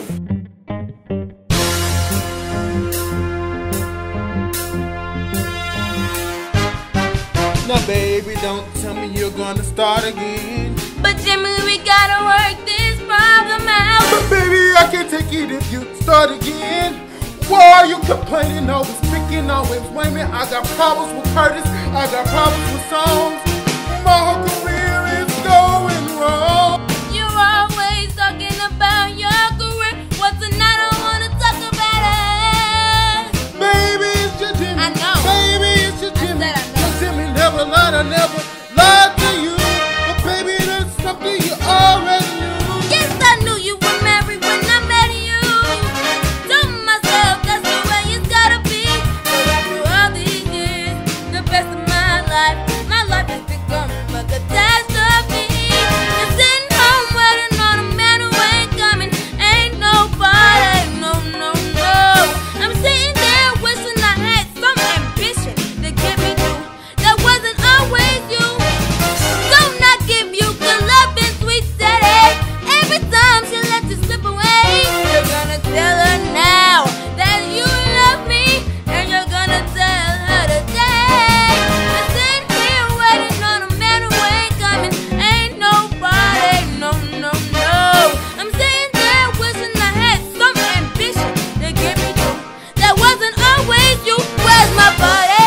Now, baby, don't tell me you're gonna start again. But Jimmy, we gotta work this problem out. But baby, I can't take it if you start again. Why are you complaining, always picking, always blaming? I got problems with Curtis, I got problems with songs. My whole career is going wrong. You're always talking about your career. What's the night I wanna talk about it? Baby, it's your Jimmy. I know. Baby, it's your Jimmy. I said I know. Your Jimmy never lied, I never lied to you. But baby, that's something you already knew. Yes, I knew you were married when I met you. Told myself that's the way it's gotta be. But after all these years, the best of my life, my life has become a catastrophe. You're sitting home waiting on a man who ain't coming. Ain't nobody, no, no, no. I'm sitting there wishing I had some ambition to get me through. That wasn't always you. Don't not give you good love and sweet steady. Every time she lets you slip away, you're gonna tell her now that you love me, and you're gonna tell her today. You're sitting here waiting on a man who ain't coming. Ain't nobody, no, no, no. I'm sitting there wishing I had some ambition to get me through. That wasn't always you. Where's my body?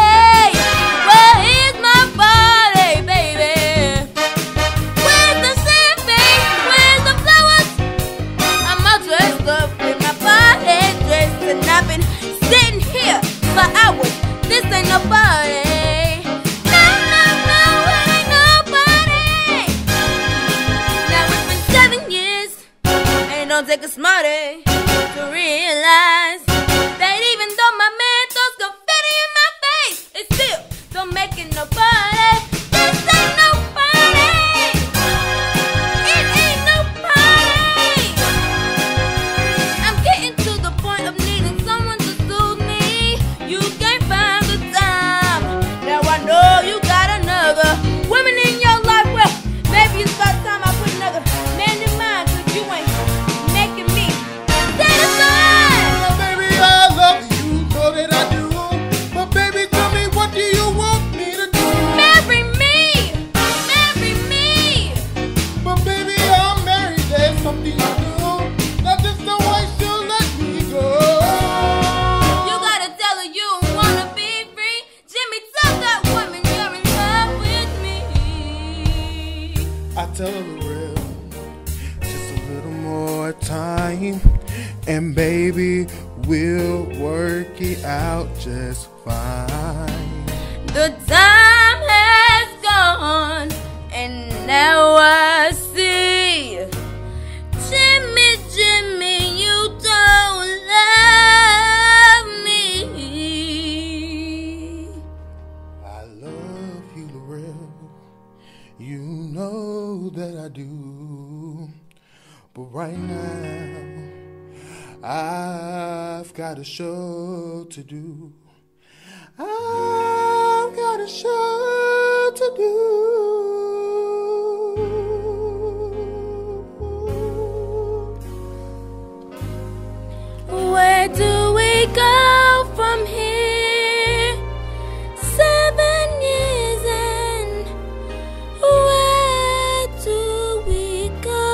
Where is my body, baby? Where's the champagne? Where's the flowers? I'm all dressed up with my body dressed, and I've been sitting here for hours. This ain't no party. No, no, no, it ain't no party. Now it's been seven years, and it don't take a smarty to realize that even though my man throws confetti in my face, it still don't make it no party. This ain't no party. It ain't no party. I'm getting to the point of needing someone to soothe me. You can't find the time. Now I know you got another woman in your life. Well, maybe it's about time I put another man in mine, 'cause you ain't making me satisfied. Now, baby, I love you, know that I do. But baby, tell me, what do you want me to do? Marry me. Marry me. But baby, I'm married, there's something to do. Not just the way she'll let me go. You gotta tell her you wanna be free. Jimmy, tell that woman you're in love with me. I tell her the real, just a little more time, and baby, we'll work it out just fine. The time has gone, and now I see. Jimmy, Jimmy, you don't love me. I love you, Lorel. that I do. But right now, I've got a show to do. I've got a show to do. Where do we go from here? Seven years and where do we go?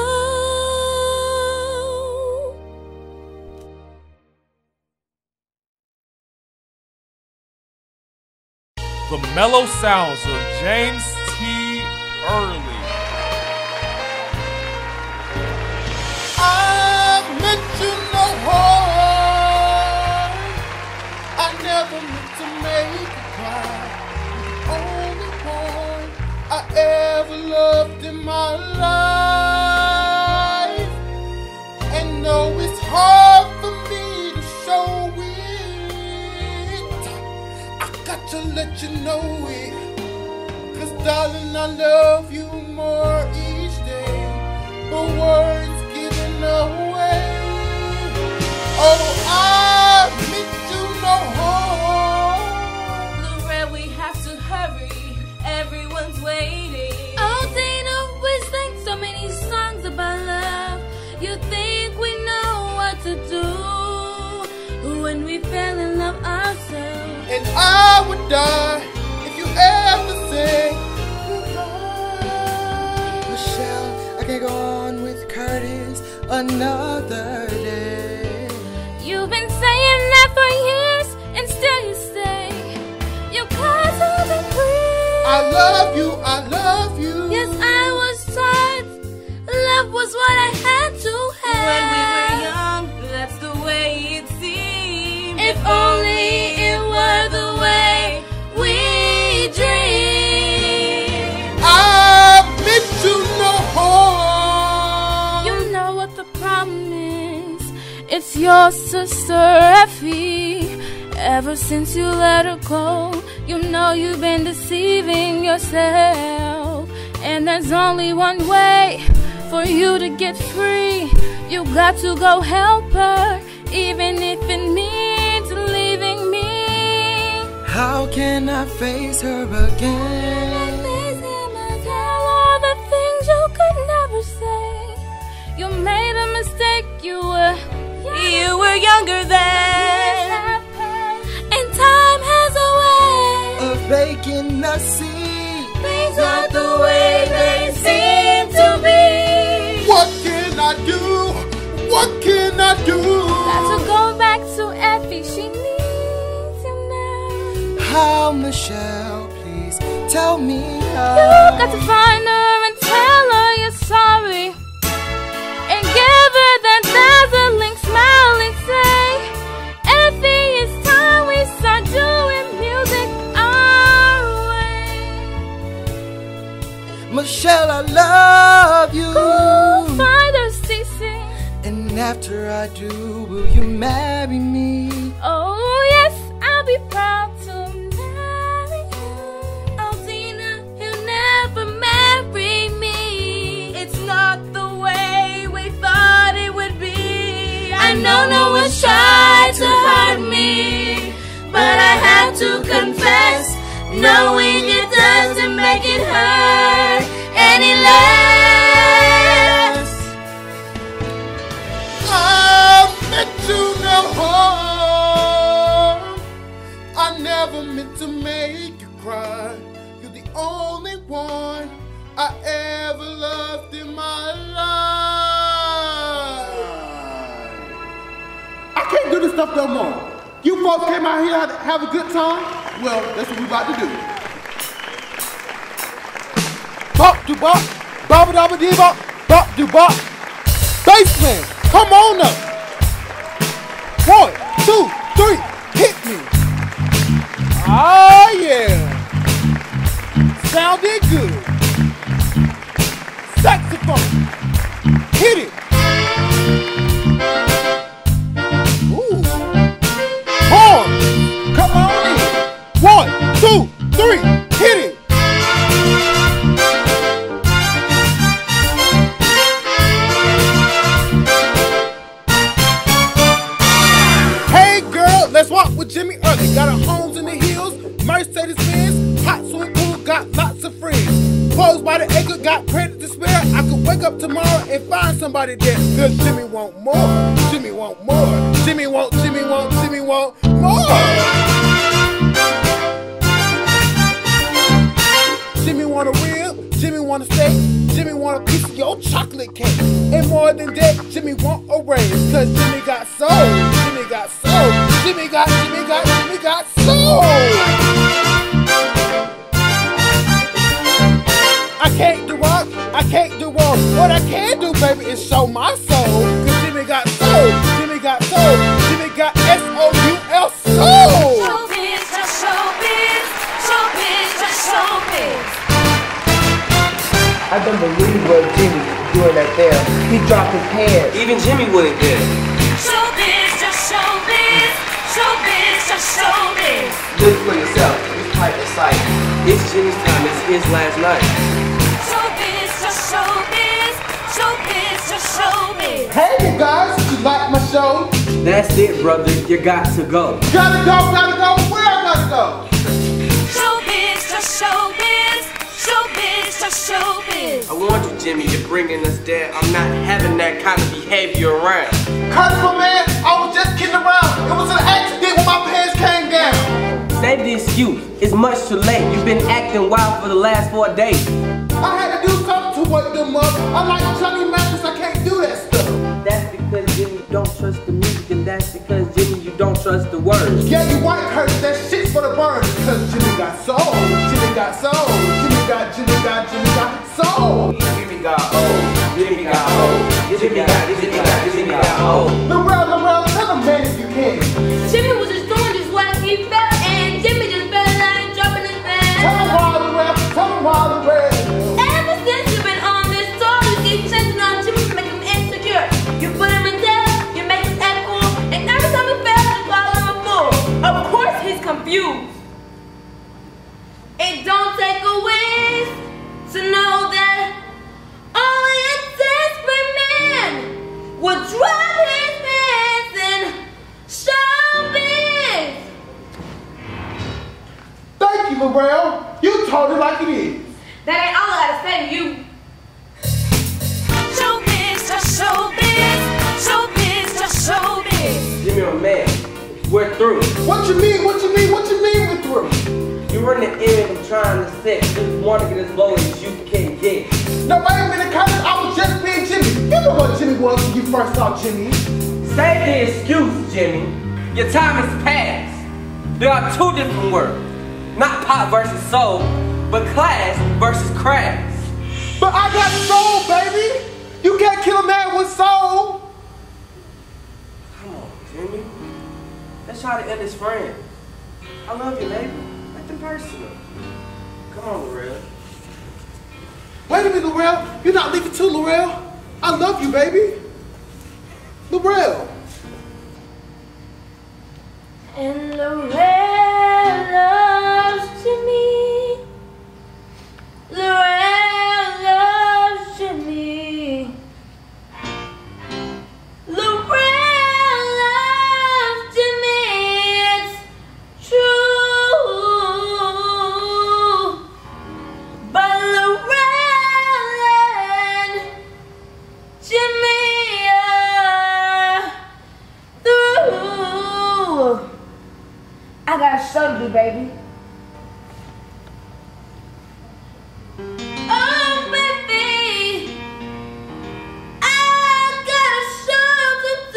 The mellow sounds of James T. Early. I meant you no harm. I never meant to make you cry. You're the only one I ever loved in my life. And though it's hard for me to show it, I got to let you know it. 'Cause darling, I love you more each day. But words giving away. Oh, I meant you no harm. Lorette, we have to hurry. Everyone's waiting. Oh, Dana, we sing so many songs about love. You think we know what to do when we fell in love ourselves? And I would die if you ever say goodbye. Michelle, I can't go on with Curtis another day. You've been saying that for years, and still you stay. You guys have been free. I love you, I love you. Yes, I was taught love was what I had to have. When we were young, that's the way it seemed. If only it were the way we dreamed. I meant you no harm. You know what the problem is. It's your sister Effie. Ever since you let her go, you know you've been deceiving yourself. And there's only one way for you to get free. You got to go help her, even if it means leaving me. How can I face her again? Tell all the things you could never say. You made a mistake, you were You were younger then. And time has a way Of making us see things not the way they seem to be. What can I do? What can I do? Got to go back to Effie, she needs you now. How, Michelle, please tell me how. You got to find her and tell her you're sorry. And give her that dazzling smile and say, Effie, it's time we start doing music our way. Michelle, I love you. Go find her, Cece. And after I do, will you marry me? Oh yes, I'll be proud to marry you. Oh Dina, he'll never marry me. It's not the way we thought it would be. I know no one's tried to hurt me, but I have to confess, knowing it doesn't make it hurt any less. I meant you no harm. I never meant to make you cry. You're the only one I ever loved in my life. I can't do this stuff no more. You folks came out here to have a good time? Well, that's what we about to do. Bop do bop, bop dabba dee bop, bop do bop. Baseman, come on up. One, two, three, hit me. Ah yeah. Sounded good. Saxophone, hit it. Ooh. Horn, come on in. One, two, three, hit it. Hot swimming pool got lots of friends. Clothes by the acre got credit to spare. I could wake up tomorrow and find somebody there. Cause Jimmy want more. Jimmy want more. Jimmy want, Jimmy want, Jimmy want more. Jimmy want a rib, Jimmy want a steak, Jimmy want a piece of your chocolate cake. And more than that, Jimmy want a raise. Cause Jimmy got soul, Jimmy got soul, Jimmy got, Jimmy got, Jimmy got soul. I can't do rock, I can't do rock. What I can do, baby, is show my soul. Cause Jimmy got soul, Jimmy got soul, Jimmy got S O U L soul. Showbiz, just showbiz, showbiz, just showbiz. I don't believe what Jimmy doing up there. He dropped his hands. Even Jimmy wouldn't dare. Showbiz, just showbiz, showbiz, just showbiz. Look for yourself. It's quite a sight. It's Jimmy's time. It's his last night. Showbiz, just showbiz, showbiz, just showbiz. Hey you guys, did you like my show? That's it, brother. You got to go. Gotta go, gotta go, where I gotta go? Showbiz, just showbiz, showbiz, just showbiz. I want you, Jimmy. You're bringing us there. I'm not having that kind of behavior around. Curtis, my man, I was just kidding around. It was an accident when my pants came down. Save the excuse. It's much too late. You've been acting wild for the last four days. I had to do something to wake them up. I like Johnny Mathis, I can't do that stuff. That's because Jimmy you don't trust the music, and that's because Jimmy you don't trust the words. Yeah, you white Curtis, that shit's for the birds. Cause Jimmy got soul, Jimmy got soul, Jimmy got, Jimmy got, Jimmy got soul. Jimmy got old, Jimmy got old, Jimmy got, Jimmy got, Jimmy got old. Lorel, Lorel, tell him man if you can. Jimmy was just doing just what he felt, and Jimmy just felt like dropping his pants. Tell him why, Lorel, tell him why, Lorel. Ever since you've been on this tour, you keep chasing on Jimmy to make him insecure. You put him in debt, you make him act cool, and every time he fails, you call him a fool. Of course he's confused. It don't take a whiz to know that only a desperate man would drop his pants and showbiz. Thank you, Lorel. You told it like it is. That ain't all I gotta say to you. Showbiz, just showbiz, showbiz, just showbiz. Jimmy, my man, we're through. What you mean, what you mean, what you mean we're through? You're running the image I'm trying to set. You want to get as low as you can get. No, wait a minute, Curtis, I was just being Jimmy. You know what Jimmy was when you first saw Jimmy. Save the excuse, Jimmy. Your time is past. There are two different words. Not pop versus soul, but class versus crass. But I got soul, baby. You can't kill a man with soul. Come on, Jimmy. Let's try to end this friend. I love you, baby. Nothing personal. Come on, Lorel. Wait a minute, Lorel. You're not leaving too, Lorel. I love you, baby. Lorel. And Lorel loves Jimmy. Lorel loves Jimmy. Lorel loves Jimmy. It's true. But Lorel and Jimmy are through. I got a show to do, baby. Oh, baby, I got a show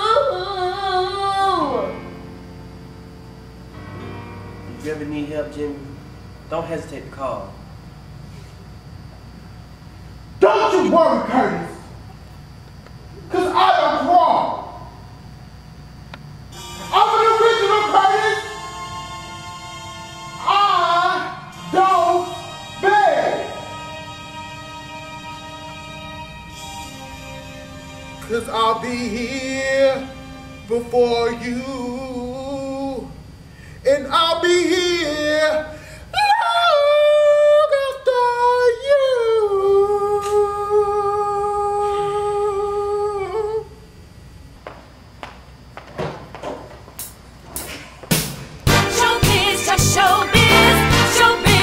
to do. If you ever need help, Jimmy, don't hesitate to call. Don't you worry, Curtis. Cause I am wrong. I'm an original, Curtis. I don't beg. Cause I'll be here before you. And I'll be here long after you. Showbiz, just showbiz, showbiz.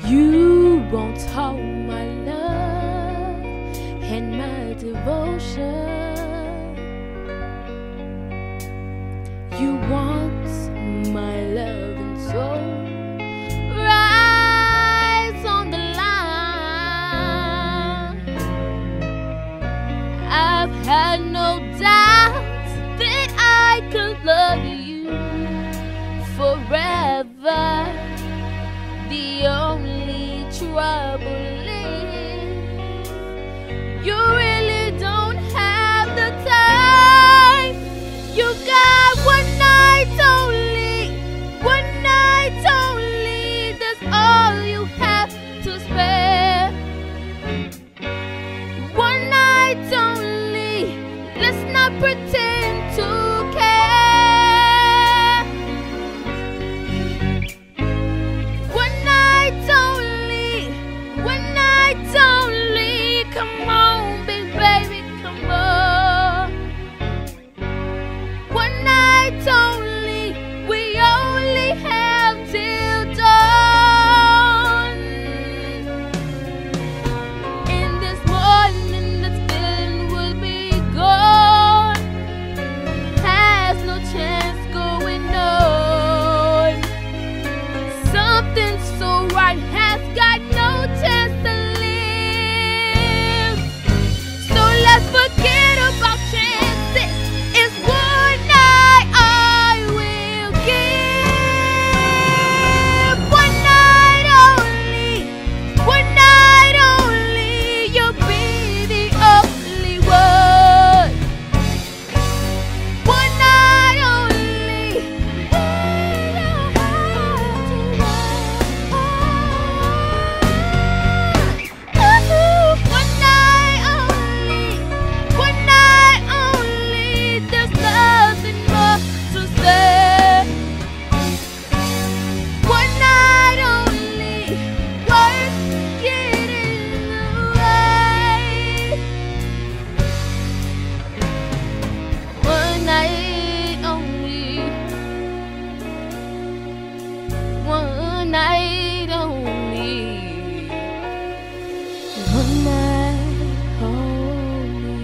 You want all my love and my devotion. You want my love and soul. Rise on the line. I've had no doubt that I could love you forever. The only trouble is you really don't have the time. You got one night only, one night only. That's all you have to spare. One night only. Let's not pretend to care. One night only, one night only. Come on, big baby, come on. One night only, we only have till dawn. In this morning, this feeling will be gone. Has no chance going on. Something so right has got no chance to live. So let's forget about chances. It's one night I will give. One night only, one night only. You'll be the only one. One night only. We don't have to wait. One night only, one night only. There's nothing more to say. One night only, worth getting away. One night only, one night only, one night only.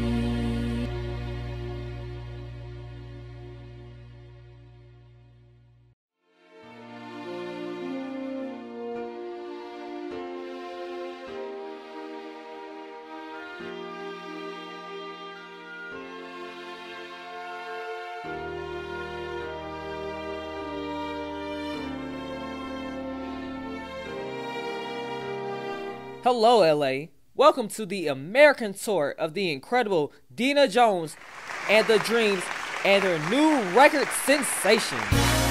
Hello, L A. Welcome to the American tour of the incredible Dina Jones and the Dreams and their new record sensation.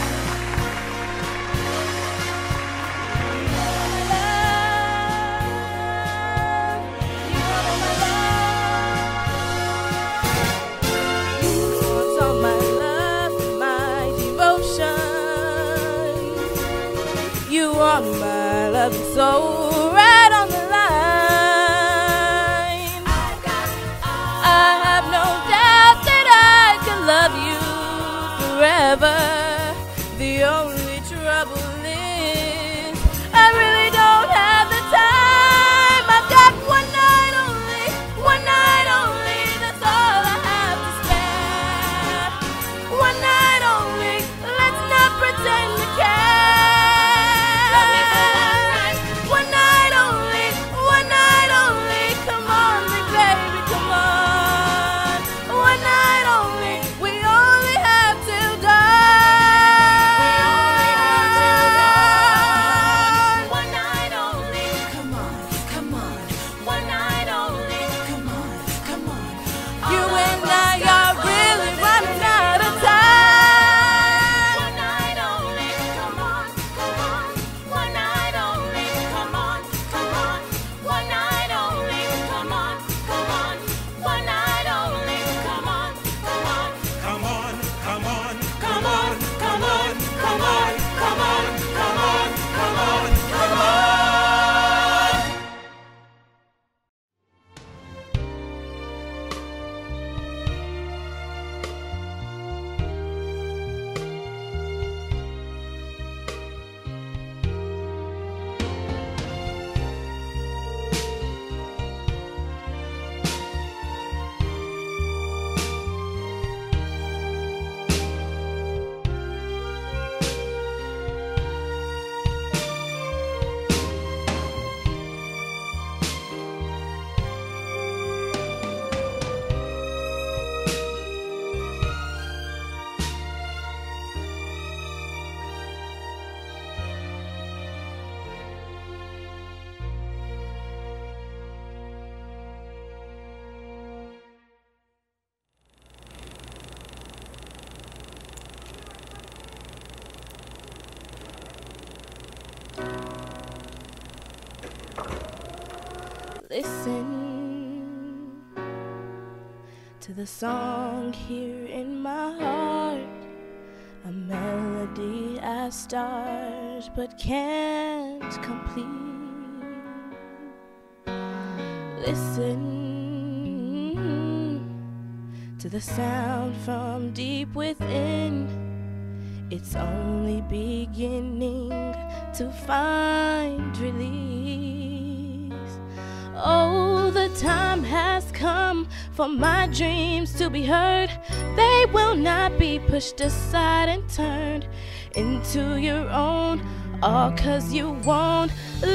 Want all my love, my devotion. You are my love and soul, right on the line. I have no doubt that I can love you forever. The only trouble is I really don't have the time. I've got one night only, one night only. That's all I have to spare. One night only. Let's not pretend to care. One night only. Listen to the song here in my heart, a melody I start but can't complete. Listen to the sound from deep within. It's only beginning to find release. Oh, the time has come for my dreams to be heard. They will not be pushed aside and turned into your own, all 'cause you won't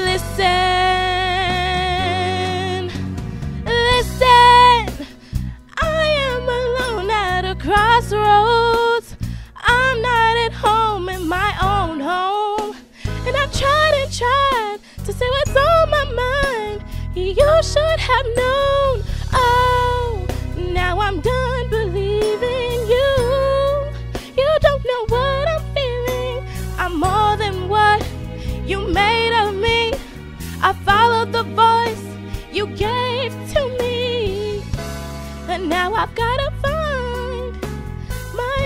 listen. Listen, I am alone at a crossroads. I'm not at home in my own home, and I've tried and tried to say what's on my mind. You should have known. Oh, now I'm done believing you. You don't know what I'm feeling. I'm more than what you made of me. I followed the voice you gave to me, and now I've gotta find my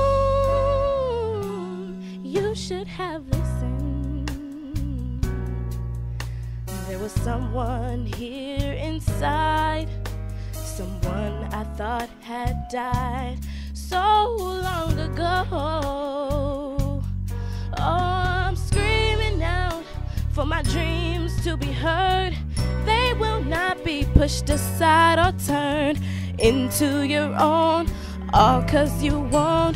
own. You should have listened. There was someone here inside, someone I thought had died so long ago. Oh, I'm screaming out for my dreams to be heard. They will not be pushed aside or turned into your own, all 'cause you won't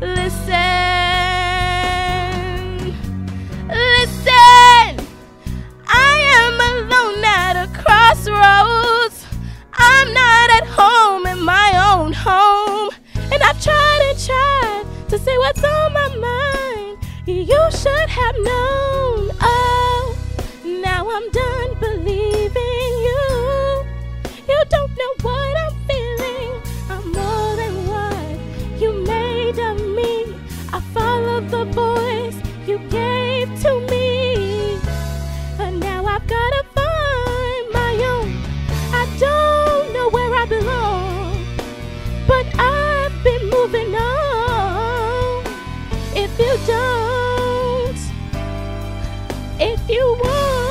listen. Listen, I am alone at a crossroads. I'm not at home in my own home, and I've tried and tried to say what's on my mind. You should have known. Oh, now I'm done believing you. You don't know what I'm feeling. I'm more than what you made of me. I followed the voice you gave to me, and now I've gotta find my own. I don't know where I belong, but I've been moving on. If you don't, if you won't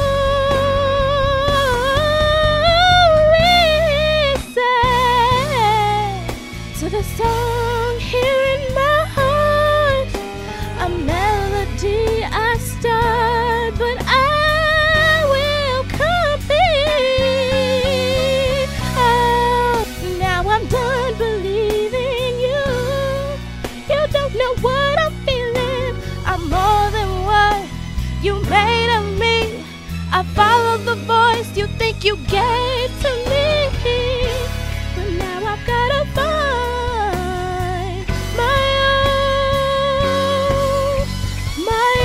listen to the song here in my heart, a melody I start, but I will complete. Oh, now I'm done believing you. You don't know what I'm feeling. I'm more than what you made of me. I followed the voice you think you gave to me, but now I've gotta find my own, my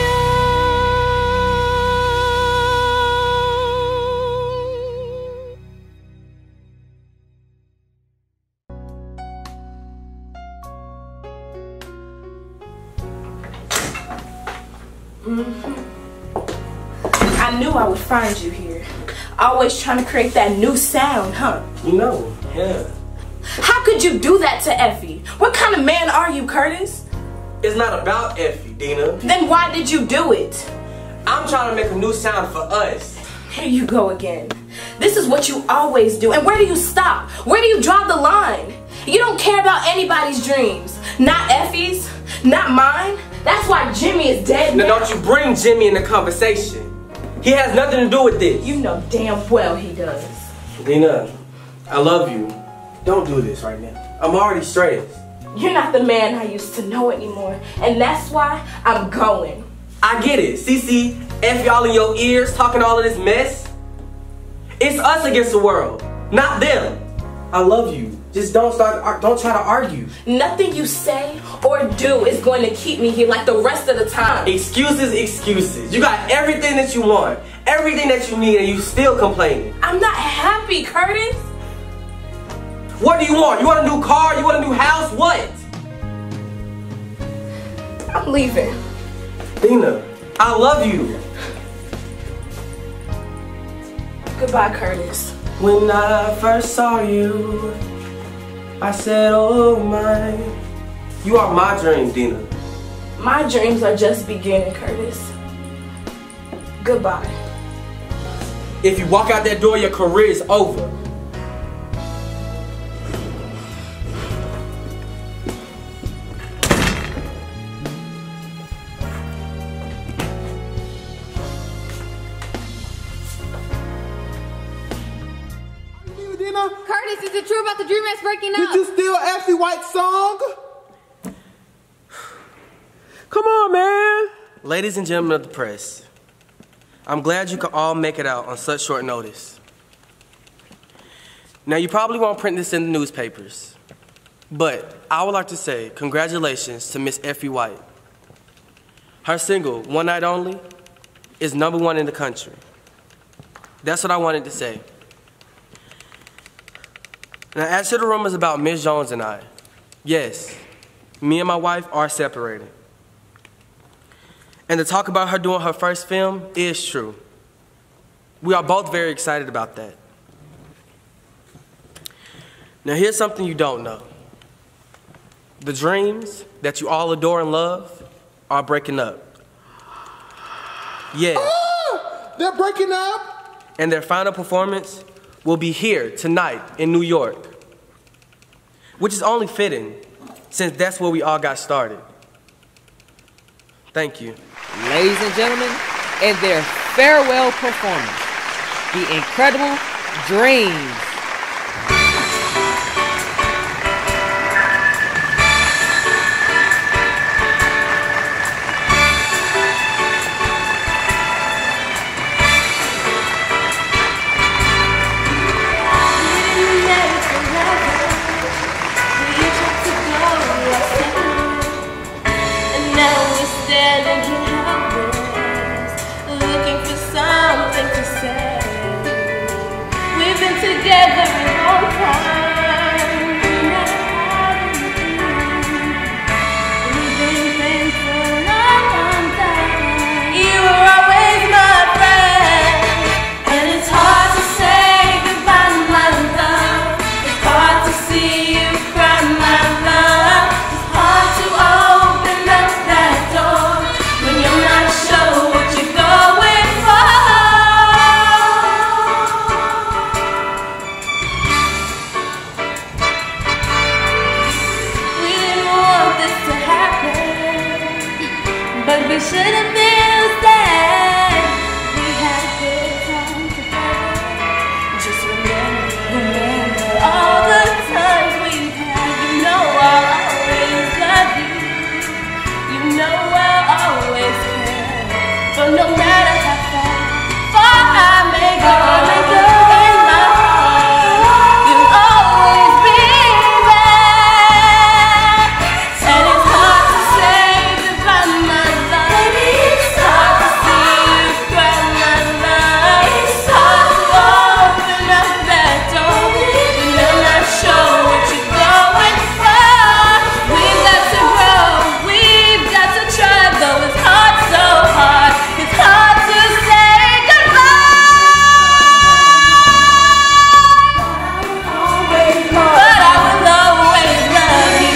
own. Mm-hmm. I knew I would find you here. Always trying to create that new sound, huh? You know, yeah. How could you do that to Effie? What kind of man are you, Curtis? It's not about Effie, Dina. Then why did you do it? I'm trying to make a new sound for us. Here you go again. This is what you always do. And where do you stop? Where do you draw the line? You don't care about anybody's dreams. Not Effie's, not mine. That's why Jimmy is dead now. Now don't you bring Jimmy in the conversation. He has nothing to do with this. You know damn well he does. Dina, I love you. Don't do this right now. I'm already stressed. You're not the man I used to know anymore. And that's why I'm going. I get it. Cece, F y'all in your ears talking all of this mess. It's us against the world, not them. I love you. Just don't start, don't try to argue. Nothing you say or do is going to keep me here like the rest of the time. Excuses, excuses. You got everything that you want, everything that you need, and you still complaining. I'm not happy, Curtis. What do you want? You want a new car? You want a new house? What? I'm leaving. Dina, I love you. Goodbye, Curtis. When I first saw you, I said, oh my. You are my dream, Dina. My dreams are just beginning, Curtis. Goodbye. If you walk out that door, your career is over. Curtis, is it true about the DreamGirls breaking up? Did you steal Ashley White's song? Come on, man. Ladies and gentlemen of the press, I'm glad you could all make it out on such short notice. Now, you probably won't print this in the newspapers, but I would like to say congratulations to Miss Effie White. Her single, One Night Only, is number one in the country. That's what I wanted to say. Now, as to the rumors about Miss Jones and I, yes, me and my wife are separated. And the talk about her doing her first film is true. We are both very excited about that. Now, here's something you don't know. The dreams that you all adore and love are breaking up. Yeah. Ah, they're breaking up? And their final performance will be here tonight in New York, which is only fitting since that's where we all got started. Thank you. Ladies and gentlemen, in their farewell performance, the incredible Dreams. Together a long time. We've been friends for a long, long time. You were always my friend, and it's hard to say goodbye, my love. It's hard to see you cry, my love. It's hard to open up that door when you're not sure what you're going for. But we should have been sad. We had a good time together. Just remember, remember all the times we had. You know I'll always love you. You know I'll always care. But no matter how far, far I may go, in my heart, you'll always be there. And it's hard to say goodbye, my love. It's hard to see you cry, my love. It's hard to open up that door when you're not sure what you're going for. We've got to grow, we've got to try, though it's hard, so hard. It's hard to say goodbye. But I will always love you.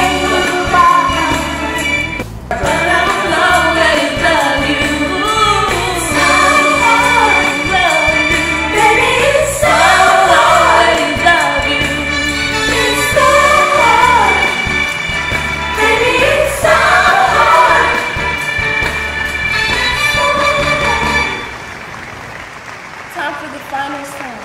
But I will always love you. So hard to love you. Baby, it's so hard to love you. It's so hard. Baby, it's so hard. Time for the final song.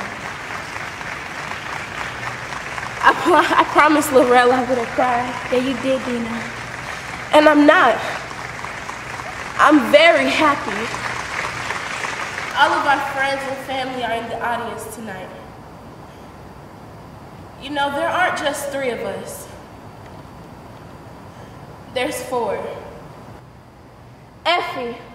I, pro- I promised Lorella I wouldn't cry. Yeah, you did, Dina. And I'm not. I'm very happy. All of our friends and family are in the audience tonight. You know, there aren't just three of us. There's four. Effie,